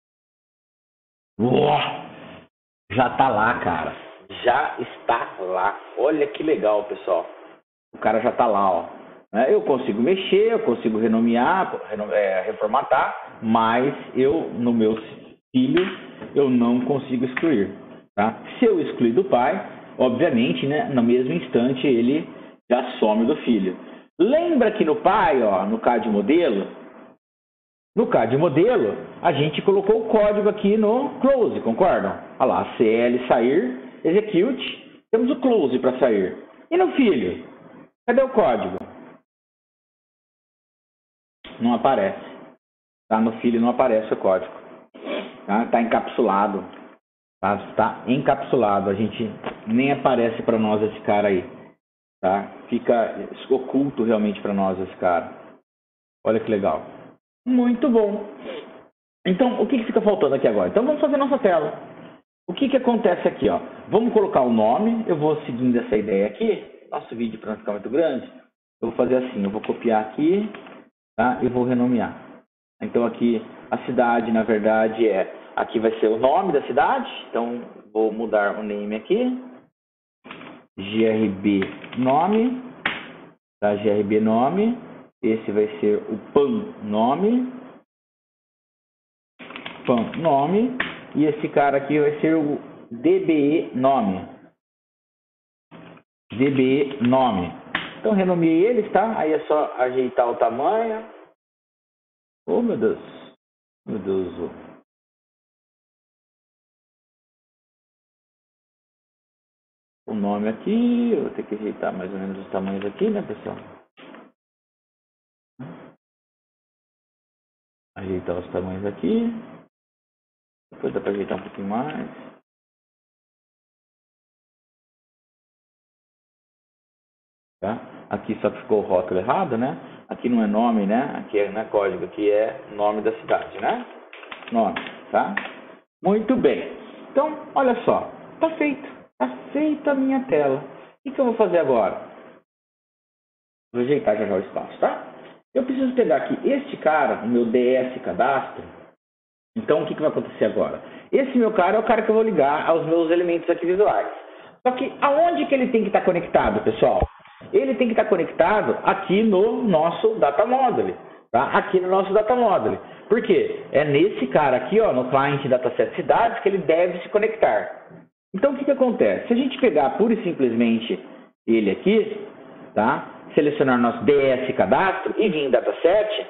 Uou! Já tá lá, cara. Já está lá. Olha que legal, pessoal. O cara já tá lá, ó. Eu consigo mexer, eu consigo renomear, reformatar, mas eu, no meu filho, eu não consigo excluir, tá? Se eu excluir do pai, obviamente, né, no mesmo instante ele já some do filho. Lembra que no pai, ó, no C A D modelo, no C A D modelo, a gente colocou o código aqui no close, concordam? Olha lá, C L sair, execute, temos o close para sair. E no filho? Cadê o código? Não aparece. Tá? No filho não aparece o código. Tá, tá encapsulado. Tá? Tá encapsulado. A gente nem aparece para nós esse cara aí. Tá? Fica oculto realmente para nós esse cara. Olha que legal. Muito bom. Então, o que, que fica faltando aqui agora? Então, vamos fazer nossa tela. O que, que acontece aqui? Ó? Vamos colocar o nome. Eu vou seguindo essa ideia aqui. Nosso vídeo para não ficar muito grande. Eu vou fazer assim. Eu vou copiar aqui. Tá? E vou renomear. Então, aqui, a cidade, na verdade, é... Aqui vai ser o nome da cidade. Então, vou mudar o name aqui. G R B nome. Tá? G R B nome. Esse vai ser o pan nome. Pan nome. E esse cara aqui vai ser o D B E nome. D B E nome. Então, renomeei eles, tá? Aí é só ajeitar o tamanho. Oh, meu Deus. Meu Deus. O nome aqui. Eu vou ter que ajeitar mais ou menos os tamanhos aqui, né, pessoal? Ajeitar os tamanhos aqui. Depois dá para ajeitar um pouquinho mais. Tá? Aqui só que ficou o rótulo errado, né? Aqui não é nome, né? Aqui é, não é código, aqui é nome da cidade, né? Nome, tá? Muito bem. Então, olha só. Tá feito. Tá feita a minha tela. O que, que eu vou fazer agora? Vou ajeitar já já o espaço, tá? Eu preciso pegar aqui este cara, o meu D S cadastro. Então, o que, que vai acontecer agora? Esse meu cara é o cara que eu vou ligar aos meus elementos aqui visuais. Só que aonde que ele tem que estar conectado, pessoal? ele tem que estar conectado aqui no nosso Data Model, tá? Aqui no nosso Data Model. Por quê? É nesse cara aqui, ó, no Client Dataset Cidades, que ele deve se conectar. Então, o que que acontece? Se a gente pegar pura e simplesmente ele aqui, tá? Selecionar nosso D S Cadastro e vir em Dataset,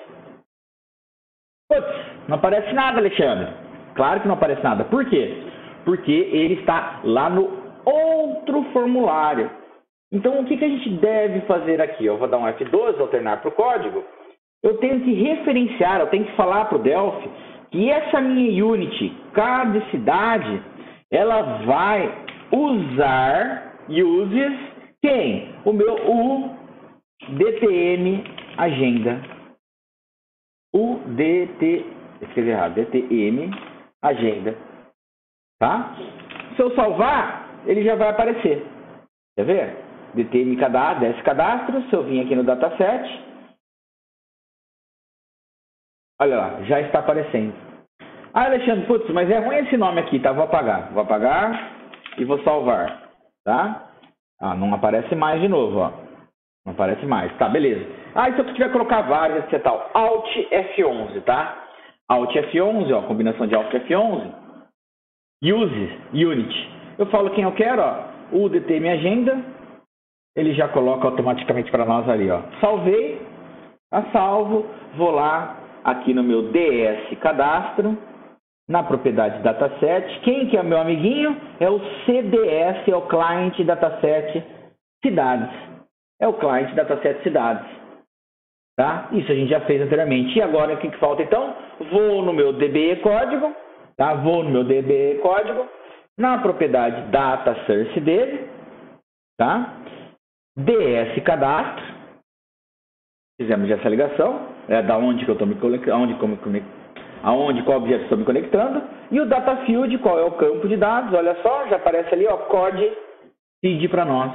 putz, não aparece nada, Alexandre. Claro que não aparece nada. Por quê? Porque ele está lá no outro formulário. Então, o que que a gente deve fazer aqui? Eu vou dar um F doze, alternar para o código. Eu tenho que referenciar, eu tenho que falar para o Delphi que essa minha unit, cada cidade, ela vai usar uses quem? O meu U D T M agenda. U D T, escrevi errado, D T M agenda. Tá? Se eu salvar, ele já vai aparecer. Quer ver? D T M cadastro, D S cadastro, se eu vim aqui no dataset, olha lá, já está aparecendo. Ah, Alexandre, putz, mas é ruim esse nome aqui, tá? Vou apagar. Vou apagar e vou salvar, tá? Ah, não aparece mais de novo, ó. Não aparece mais. Tá, beleza. Ah, e se eu tiver que colocar várias, etc. tal? Alt F onze, tá? Alt F onze, ó, combinação de Alt F onze. Use, Unit. Eu falo quem eu quero, ó. O D T M agenda. Ele já coloca automaticamente para nós ali, ó. Salvei, tá salvo. Vou lá aqui no meu D S cadastro, na propriedade dataset. Quem que é meu amiguinho? É o C D S, é o Client Dataset Cidades. É o Client Dataset Cidades. Tá? Isso a gente já fez anteriormente. E agora o que, que falta então? Vou no meu D B E código, tá? Vou no meu D B E código, na propriedade data source dele, tá? D S cadastro. Fizemos essa ligação, é da onde que eu estou me conectando, aonde, como, aonde, qual objeto estou me conectando, e o data field, qual é o campo de dados, olha só, já aparece ali, ó, code seed para nós,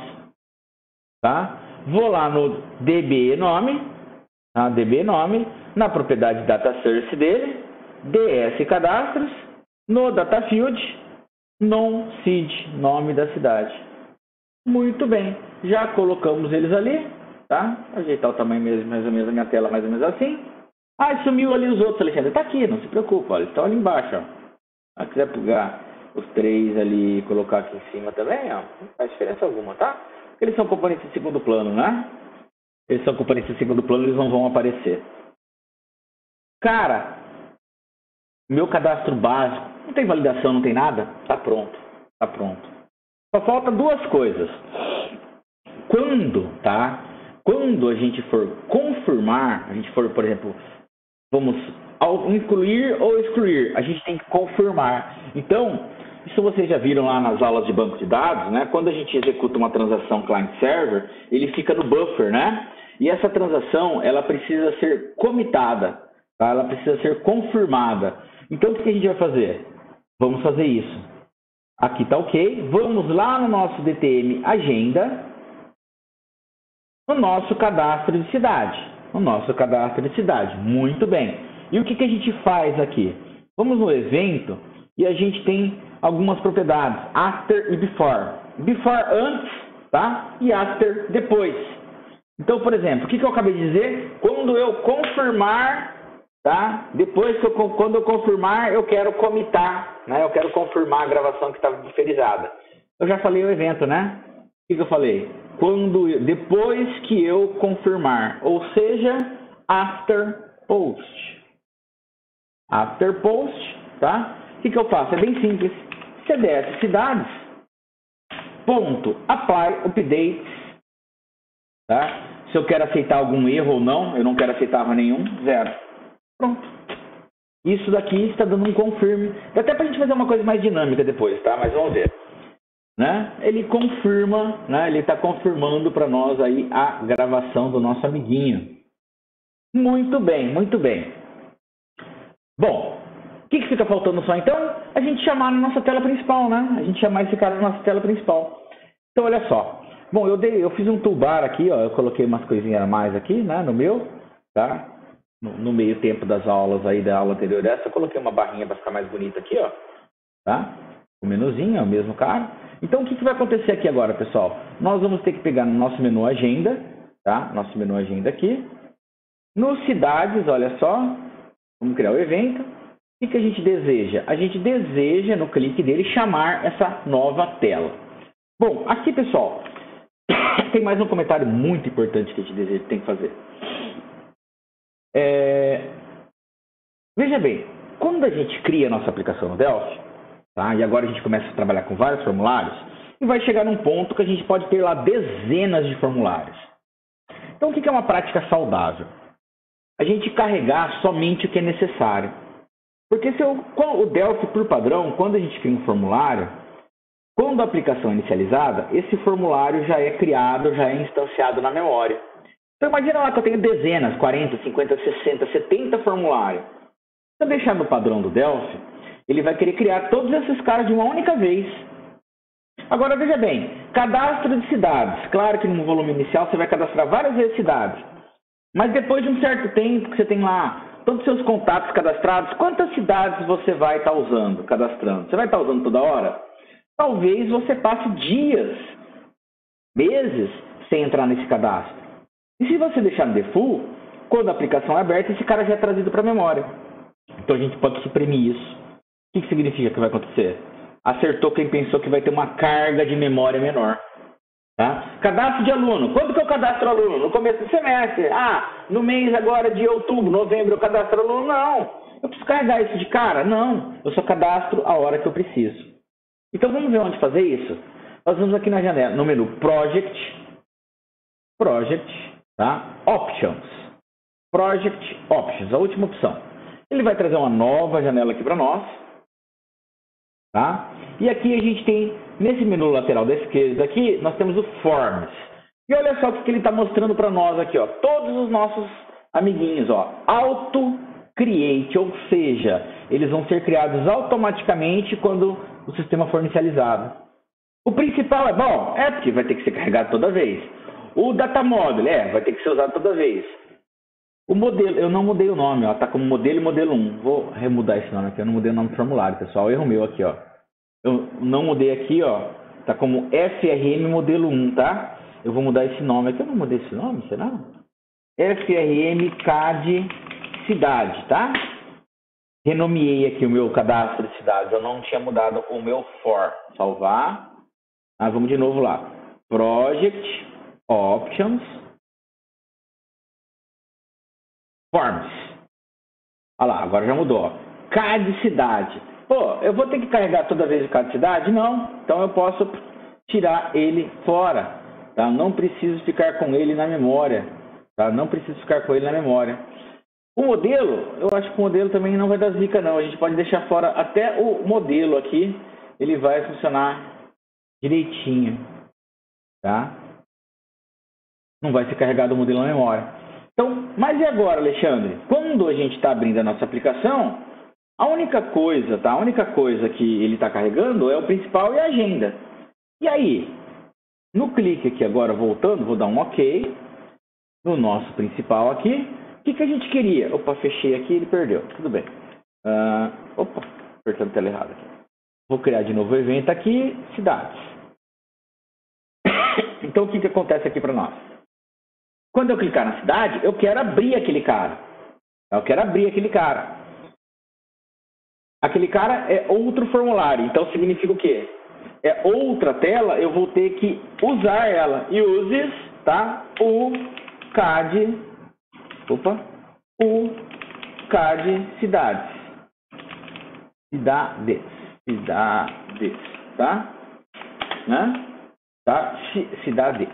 tá? Vou lá no D B E nome, tá? D B E nome, na propriedade data source dele, D S cadastros, no data field, non seed, nome da cidade. Muito bem, já colocamos eles ali. Tá? Ajeitar o tamanho mesmo, mais ou menos, da minha tela, mais ou menos assim. Ah, sumiu ali os outros, Alexandre. Tá aqui, não se preocupa, olha, estão ali embaixo, ó. Se quiser pegar os três ali e colocar aqui em cima também, ó, não faz diferença alguma, tá? Porque eles são componentes de segundo plano, né? Eles são componentes de segundo plano, eles não vão aparecer. Cara, meu cadastro básico, não tem validação, não tem nada? Tá pronto, tá pronto. Só falta duas coisas. Quando, tá? Quando a gente for confirmar, a gente for, por exemplo, vamos incluir ou excluir, a gente tem que confirmar. Então, isso vocês já viram lá nas aulas de banco de dados, né? Quando a gente executa uma transação client-server, ele fica no buffer, né? E essa transação, ela precisa ser comitada, tá? Ela precisa ser confirmada. Então, o que a gente vai fazer? Vamos fazer isso. Aqui está ok. Vamos lá no nosso D T M agenda, no nosso cadastro de cidade. No nosso cadastro de cidade. Muito bem. E o que, que a gente faz aqui? Vamos no evento e a gente tem algumas propriedades. After e before. Before antes, tá? E after depois. Então, por exemplo, o que, que eu acabei de dizer? Quando eu confirmar, tá? Depois que eu, quando eu confirmar, eu quero comitar, né? Eu quero confirmar a gravação que estava buferizada. Eu já falei o evento, né? O que, que eu falei? Quando eu, depois que eu confirmar, ou seja, after post. After post, tá? O que, que eu faço? É bem simples. C D S cidades, ponto, apply updates, tá? Se eu quero aceitar algum erro ou não, eu não quero aceitar nenhum, zero. Pronto. Isso daqui está dando um confirme. Dá até para a gente fazer uma coisa mais dinâmica depois, tá? Mas vamos ver. Né? Ele confirma, né? Ele está confirmando para nós aí a gravação do nosso amiguinho. Muito bem, muito bem. Bom, o que, que fica faltando só então? A gente chamar na nossa tela principal, né? A gente chamar esse cara na nossa tela principal. Então, olha só. Bom, eu, dei, eu fiz um toolbar aqui, ó. Eu coloquei umas coisinhas a mais aqui, né? No meu, tá? No, no meio tempo das aulas aí, da aula anterior dessa, eu coloquei uma barrinha para ficar mais bonita aqui, ó. Tá? O menuzinho, é o mesmo cara. Então, o que, que vai acontecer aqui agora, pessoal? Nós vamos ter que pegar no nosso menu Agenda, tá? Nosso menu Agenda aqui. No Cidades, olha só, vamos criar o evento. O que, que a gente deseja? A gente deseja, no clique dele, chamar essa nova tela. Bom, aqui, pessoal, tem mais um comentário muito importante que a gente deseja, tem que fazer. É... Veja bem, quando a gente cria a nossa aplicação no Delphi, tá? E agora a gente começa a trabalhar com vários formulários, e vai chegar num ponto que a gente pode ter lá dezenas de formulários. Então, o que é uma prática saudável? A gente carregar somente o que é necessário. Porque se eu, o Delphi, por padrão, quando a gente cria um formulário, quando a aplicação é inicializada, esse formulário já é criado, já é instanciado na memória. Então, imagina lá que eu tenho dezenas, quarenta, cinquenta, sessenta, setenta formulários. Se eu deixar no padrão do Delphi, ele vai querer criar todos esses caras de uma única vez. Agora, veja bem, cadastro de cidades. Claro que no volume inicial você vai cadastrar várias vezes cidades. Mas depois de um certo tempo que você tem lá todos os seus contatos cadastrados, quantas cidades você vai estar usando, cadastrando? Você vai estar usando toda hora? Talvez você passe dias, meses, sem entrar nesse cadastro. E se você deixar no default, quando a aplicação é aberta, esse cara já é trazido para a memória. Então a gente pode suprimir isso. O que, que significa que vai acontecer? Acertou quem pensou que vai ter uma carga de memória menor. Tá? Cadastro de aluno. Quando que eu cadastro aluno? No começo do semestre. Ah, no mês agora de outubro, novembro eu cadastro aluno? Não. Eu preciso carregar isso de cara? Não. Eu só cadastro a hora que eu preciso. Então vamos ver onde fazer isso? Nós vamos aqui na janela, no menu Project, Project, tá? Options. Project Options, a última opção. Ele vai trazer uma nova janela aqui para nós. Tá? E aqui a gente tem, nesse menu lateral da esquerda aqui, nós temos o Forms. E olha só o que ele está mostrando para nós aqui, ó. Todos os nossos amiguinhos, ó. Auto Create, ou seja, eles vão ser criados automaticamente quando o sistema for inicializado. O principal é, bom, é porque vai ter que ser carregado toda vez. O Data Model, é, vai ter que ser usado toda vez. O modelo, eu não mudei o nome, ó, tá como modelo e modelo um. Vou remudar esse nome aqui, eu não mudei o nome do formulário, pessoal. Erro meu aqui, ó. Eu não mudei aqui, ó. Tá como F R M modelo um, tá? Eu vou mudar esse nome aqui. Eu não mudei esse nome, será? F R M C A D Cidade, tá? Renomeei aqui o meu cadastro de cidades. Eu não tinha mudado o meu for. Salvar. Ah, vamos de novo lá. Project Options. Forms. Olha lá, agora já mudou. Ó. C A D cidade. Pô, eu vou ter que carregar toda vez o C A D cidade? Não. Então eu posso tirar ele fora. Tá? Não preciso ficar com ele na memória. Tá? Não preciso ficar com ele na memória. O modelo, eu acho que o modelo também não vai dar zica não. A gente pode deixar fora até o modelo aqui. Ele vai funcionar direitinho. Tá? Não vai ser carregado o modelo na memória. Então, mas e agora, Alexandre? Quando a gente está abrindo a nossa aplicação, a única coisa, tá? A única coisa que ele está carregando é o principal e a agenda. E aí, no clique aqui agora, voltando, vou dar um OK no nosso principal aqui. O que, que a gente queria? Opa, fechei aqui, ele perdeu. Tudo bem. Uh, opa, apertando a tela errada aqui. Vou criar de novo o evento aqui, cidades. Então, o que, que acontece aqui para nós? Quando eu clicar na cidade, eu quero abrir aquele cara. Eu quero abrir aquele cara. Aquele cara é outro formulário. Então, significa o quê? É outra tela, eu vou ter que usar ela. E uses, tá? O C A D. Opa. O C A D cidades. Cidades. Cidades. Tá? Né? Tá? Cidade.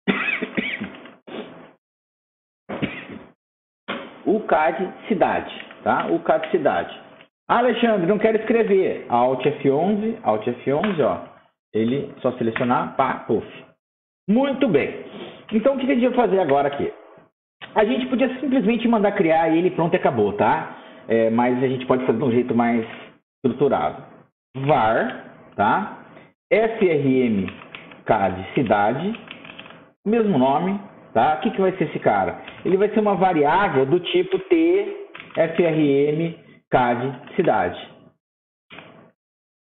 O C A D cidade, tá? O C A D cidade. Ah, Alexandre, não quero escrever. Alt F onze, Alt F onze, ó. Ele só selecionar, pá, puff. Muito bem. Então, o que a gente vai fazer agora aqui? A gente podia simplesmente mandar criar ele pronto e acabou, tá? É, mas a gente pode fazer de um jeito mais estruturado. Var, tá? F R M C A D cidade, mesmo nome. Tá? O que, que vai ser esse cara? Ele vai ser uma variável do tipo T F R M C A D cidade.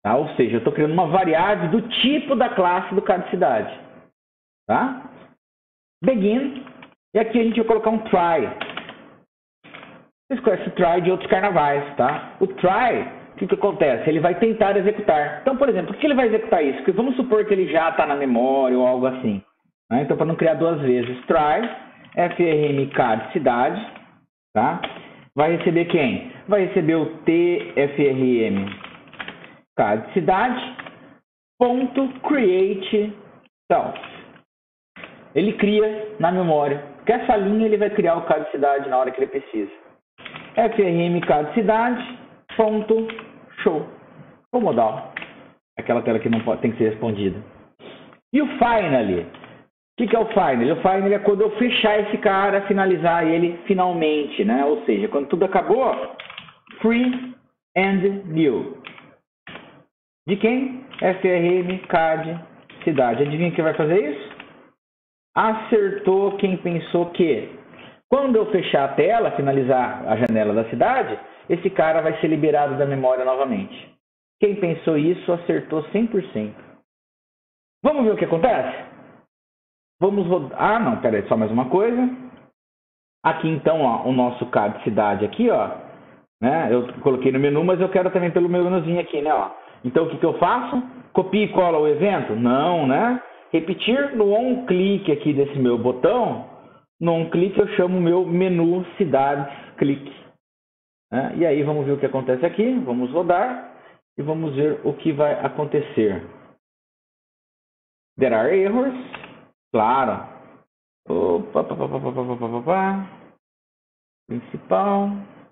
Tá? Ou seja, eu estou criando uma variável do tipo da classe do cada-cidade. Tá? Begin. E aqui a gente vai colocar um try. Vocês conhecem o try de outros carnavais, tá? O try, o que, que acontece? Ele vai tentar executar. Então, por exemplo, por que ele vai executar isso? Porque vamos supor que ele já está na memória ou algo assim. Né? Então, para não criar duas vezes, try, frm cada cidade, tá? Vai receber quem? Vai receber o tfrm cada cidade, ponto create self. Ele cria na memória. Porque essa linha ele vai criar o cada cidade na hora que ele precisa. frm cada cidade, ponto show. O modal. Aquela tela que não pode, tem que ser respondida. E o finally? O que, que é o finally? O finally é quando eu fechar esse cara, finalizar ele finalmente, né? Ou seja, quando tudo acabou, free and new. De quem? frm cad cidade. Adivinha quem vai fazer isso? Acertou quem pensou que quando eu fechar a tela, finalizar a janela da cidade, esse cara vai ser liberado da memória novamente. Quem pensou isso acertou cem por cento. Vamos ver o que acontece? Vamos rodar. Ah, não, peraí, só mais uma coisa. Aqui então, ó, o nosso cada cidade aqui, ó, né? Eu coloquei no menu, mas eu quero também pelo meu menuzinho aqui, né, ó. Então o que que eu faço? Copio e cola o evento? Não, né? Repetir no on clique aqui desse meu botão, no on clique eu chamo o meu menu cidades clique. Né? E aí vamos ver o que acontece aqui, vamos rodar e vamos ver o que vai acontecer. There are errors, claro. Opa, opa, opa, opa, opa, opa, opa. Principal.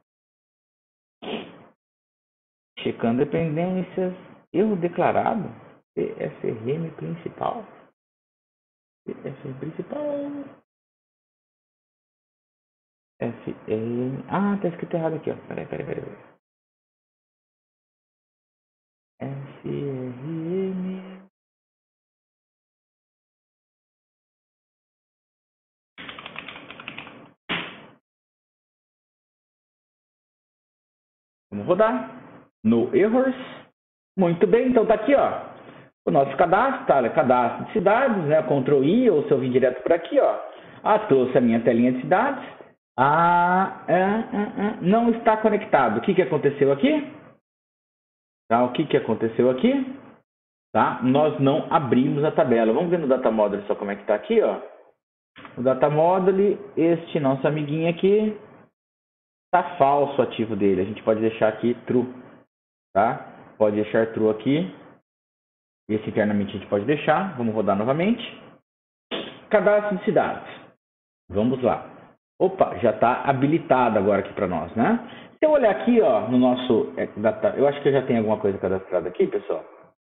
Checando dependências. Erro declarado. Frm principal. Frm principal. Frm. Ah, tá escrito errado aqui, ó. Peraí, peraí, peraí. Frm. Vamos rodar. No errors. Muito bem, então tá aqui, ó. O nosso cadastro, tá? Cadastro de cidades, né? Ctrl I, ou se eu vim direto por aqui, ó. Ah, trouxe a minha telinha de cidades. Ah, ah, ah, ah, não está conectado. O que que aconteceu aqui? Tá? O que que aconteceu aqui? Tá? Nós não abrimos a tabela. Vamos ver no Data Model só como é que tá aqui, ó. O Data Model, este nosso amiguinho aqui, tá falso o ativo dele. A gente pode deixar aqui true, tá? Pode deixar true aqui. Esse internamente a gente pode deixar. Vamos rodar novamente. Cadastro de cidades. Vamos lá. Opa, já está habilitado agora aqui para nós, né? Se eu olhar aqui, ó, no nosso data, eu acho que eu já tenho alguma coisa cadastrada aqui, pessoal.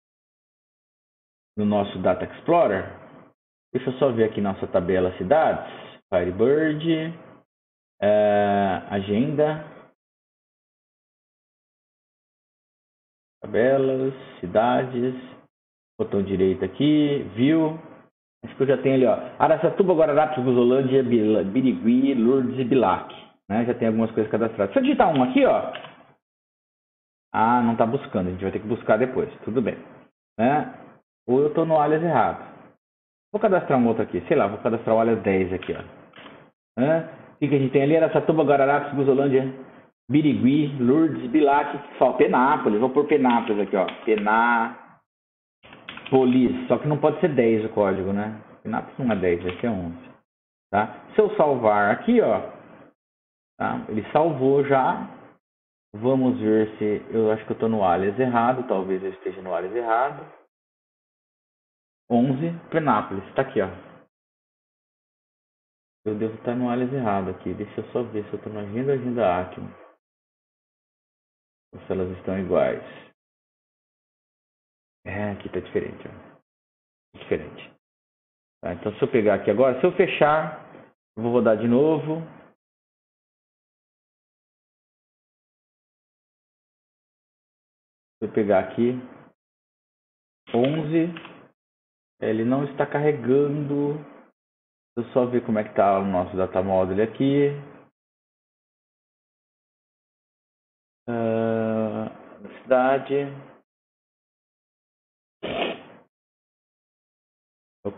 No nosso Data Explorer. Deixa eu só ver aqui nossa tabela cidades. Firebird. É, agenda. Tabelas, cidades. Botão direito aqui, View. Acho que eu já tenho ali, ó. Araçatuba, Guararapes, Guzolândia, Birigui, Lourdes e Bilac. Né? Já tem algumas coisas cadastradas. Se eu digitar um aqui, ó. Ah, não está buscando. A gente vai ter que buscar depois. Tudo bem. Né? Ou eu estou no alias errado. Vou cadastrar um outro aqui. Sei lá, vou cadastrar o alias dez aqui, ó. Né? O que, que a gente tem ali? Araçatuba, Guararapes, Guzolândia, Birigui, Lourdes, Bilac. Falta Penápolis. Vou pôr Penápolis aqui, ó. Pená... Polis, só que não pode ser dez o código, né? Penápolis não é dez, vai ser onze. Tá? Se eu salvar aqui, ó, tá? Ele salvou já. Vamos ver se eu acho que eu estou no alias errado, talvez eu esteja no alias errado. onze, Penápolis, está aqui, ó. Eu devo estar no alias errado aqui. Deixa eu só ver se eu estou na agenda agenda Acme. Ou se elas estão iguais. É, aqui está diferente, ó. Diferente. Tá, então, se eu pegar aqui agora, se eu fechar, eu vou rodar de novo. Se eu pegar aqui, onze, ele não está carregando. Deixa eu só ver como é que está o nosso data model aqui. Uh, cidade.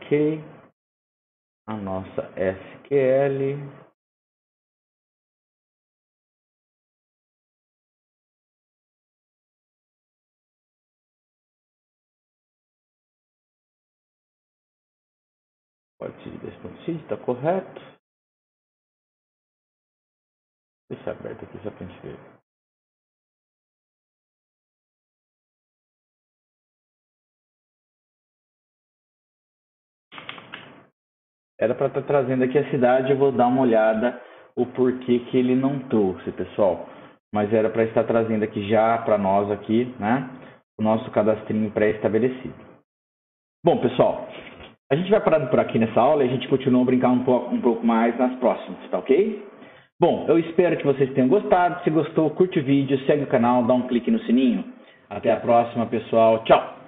Ok. A nossa S Q L. Pode desse está correto. Deixa aberto aqui só para a gente ver. Era para estar trazendo aqui a cidade, eu vou dar uma olhada o porquê que ele não trouxe, pessoal. Mas era para estar trazendo aqui já para nós aqui, né? O nosso cadastrinho pré-estabelecido. Bom, pessoal, a gente vai parando por aqui nessa aula e a gente continua a brincar um pouco, um pouco mais nas próximas, tá ok? Bom, eu espero que vocês tenham gostado. Se gostou, curte o vídeo, segue o canal, dá um clique no sininho. Até a próxima, pessoal. Tchau!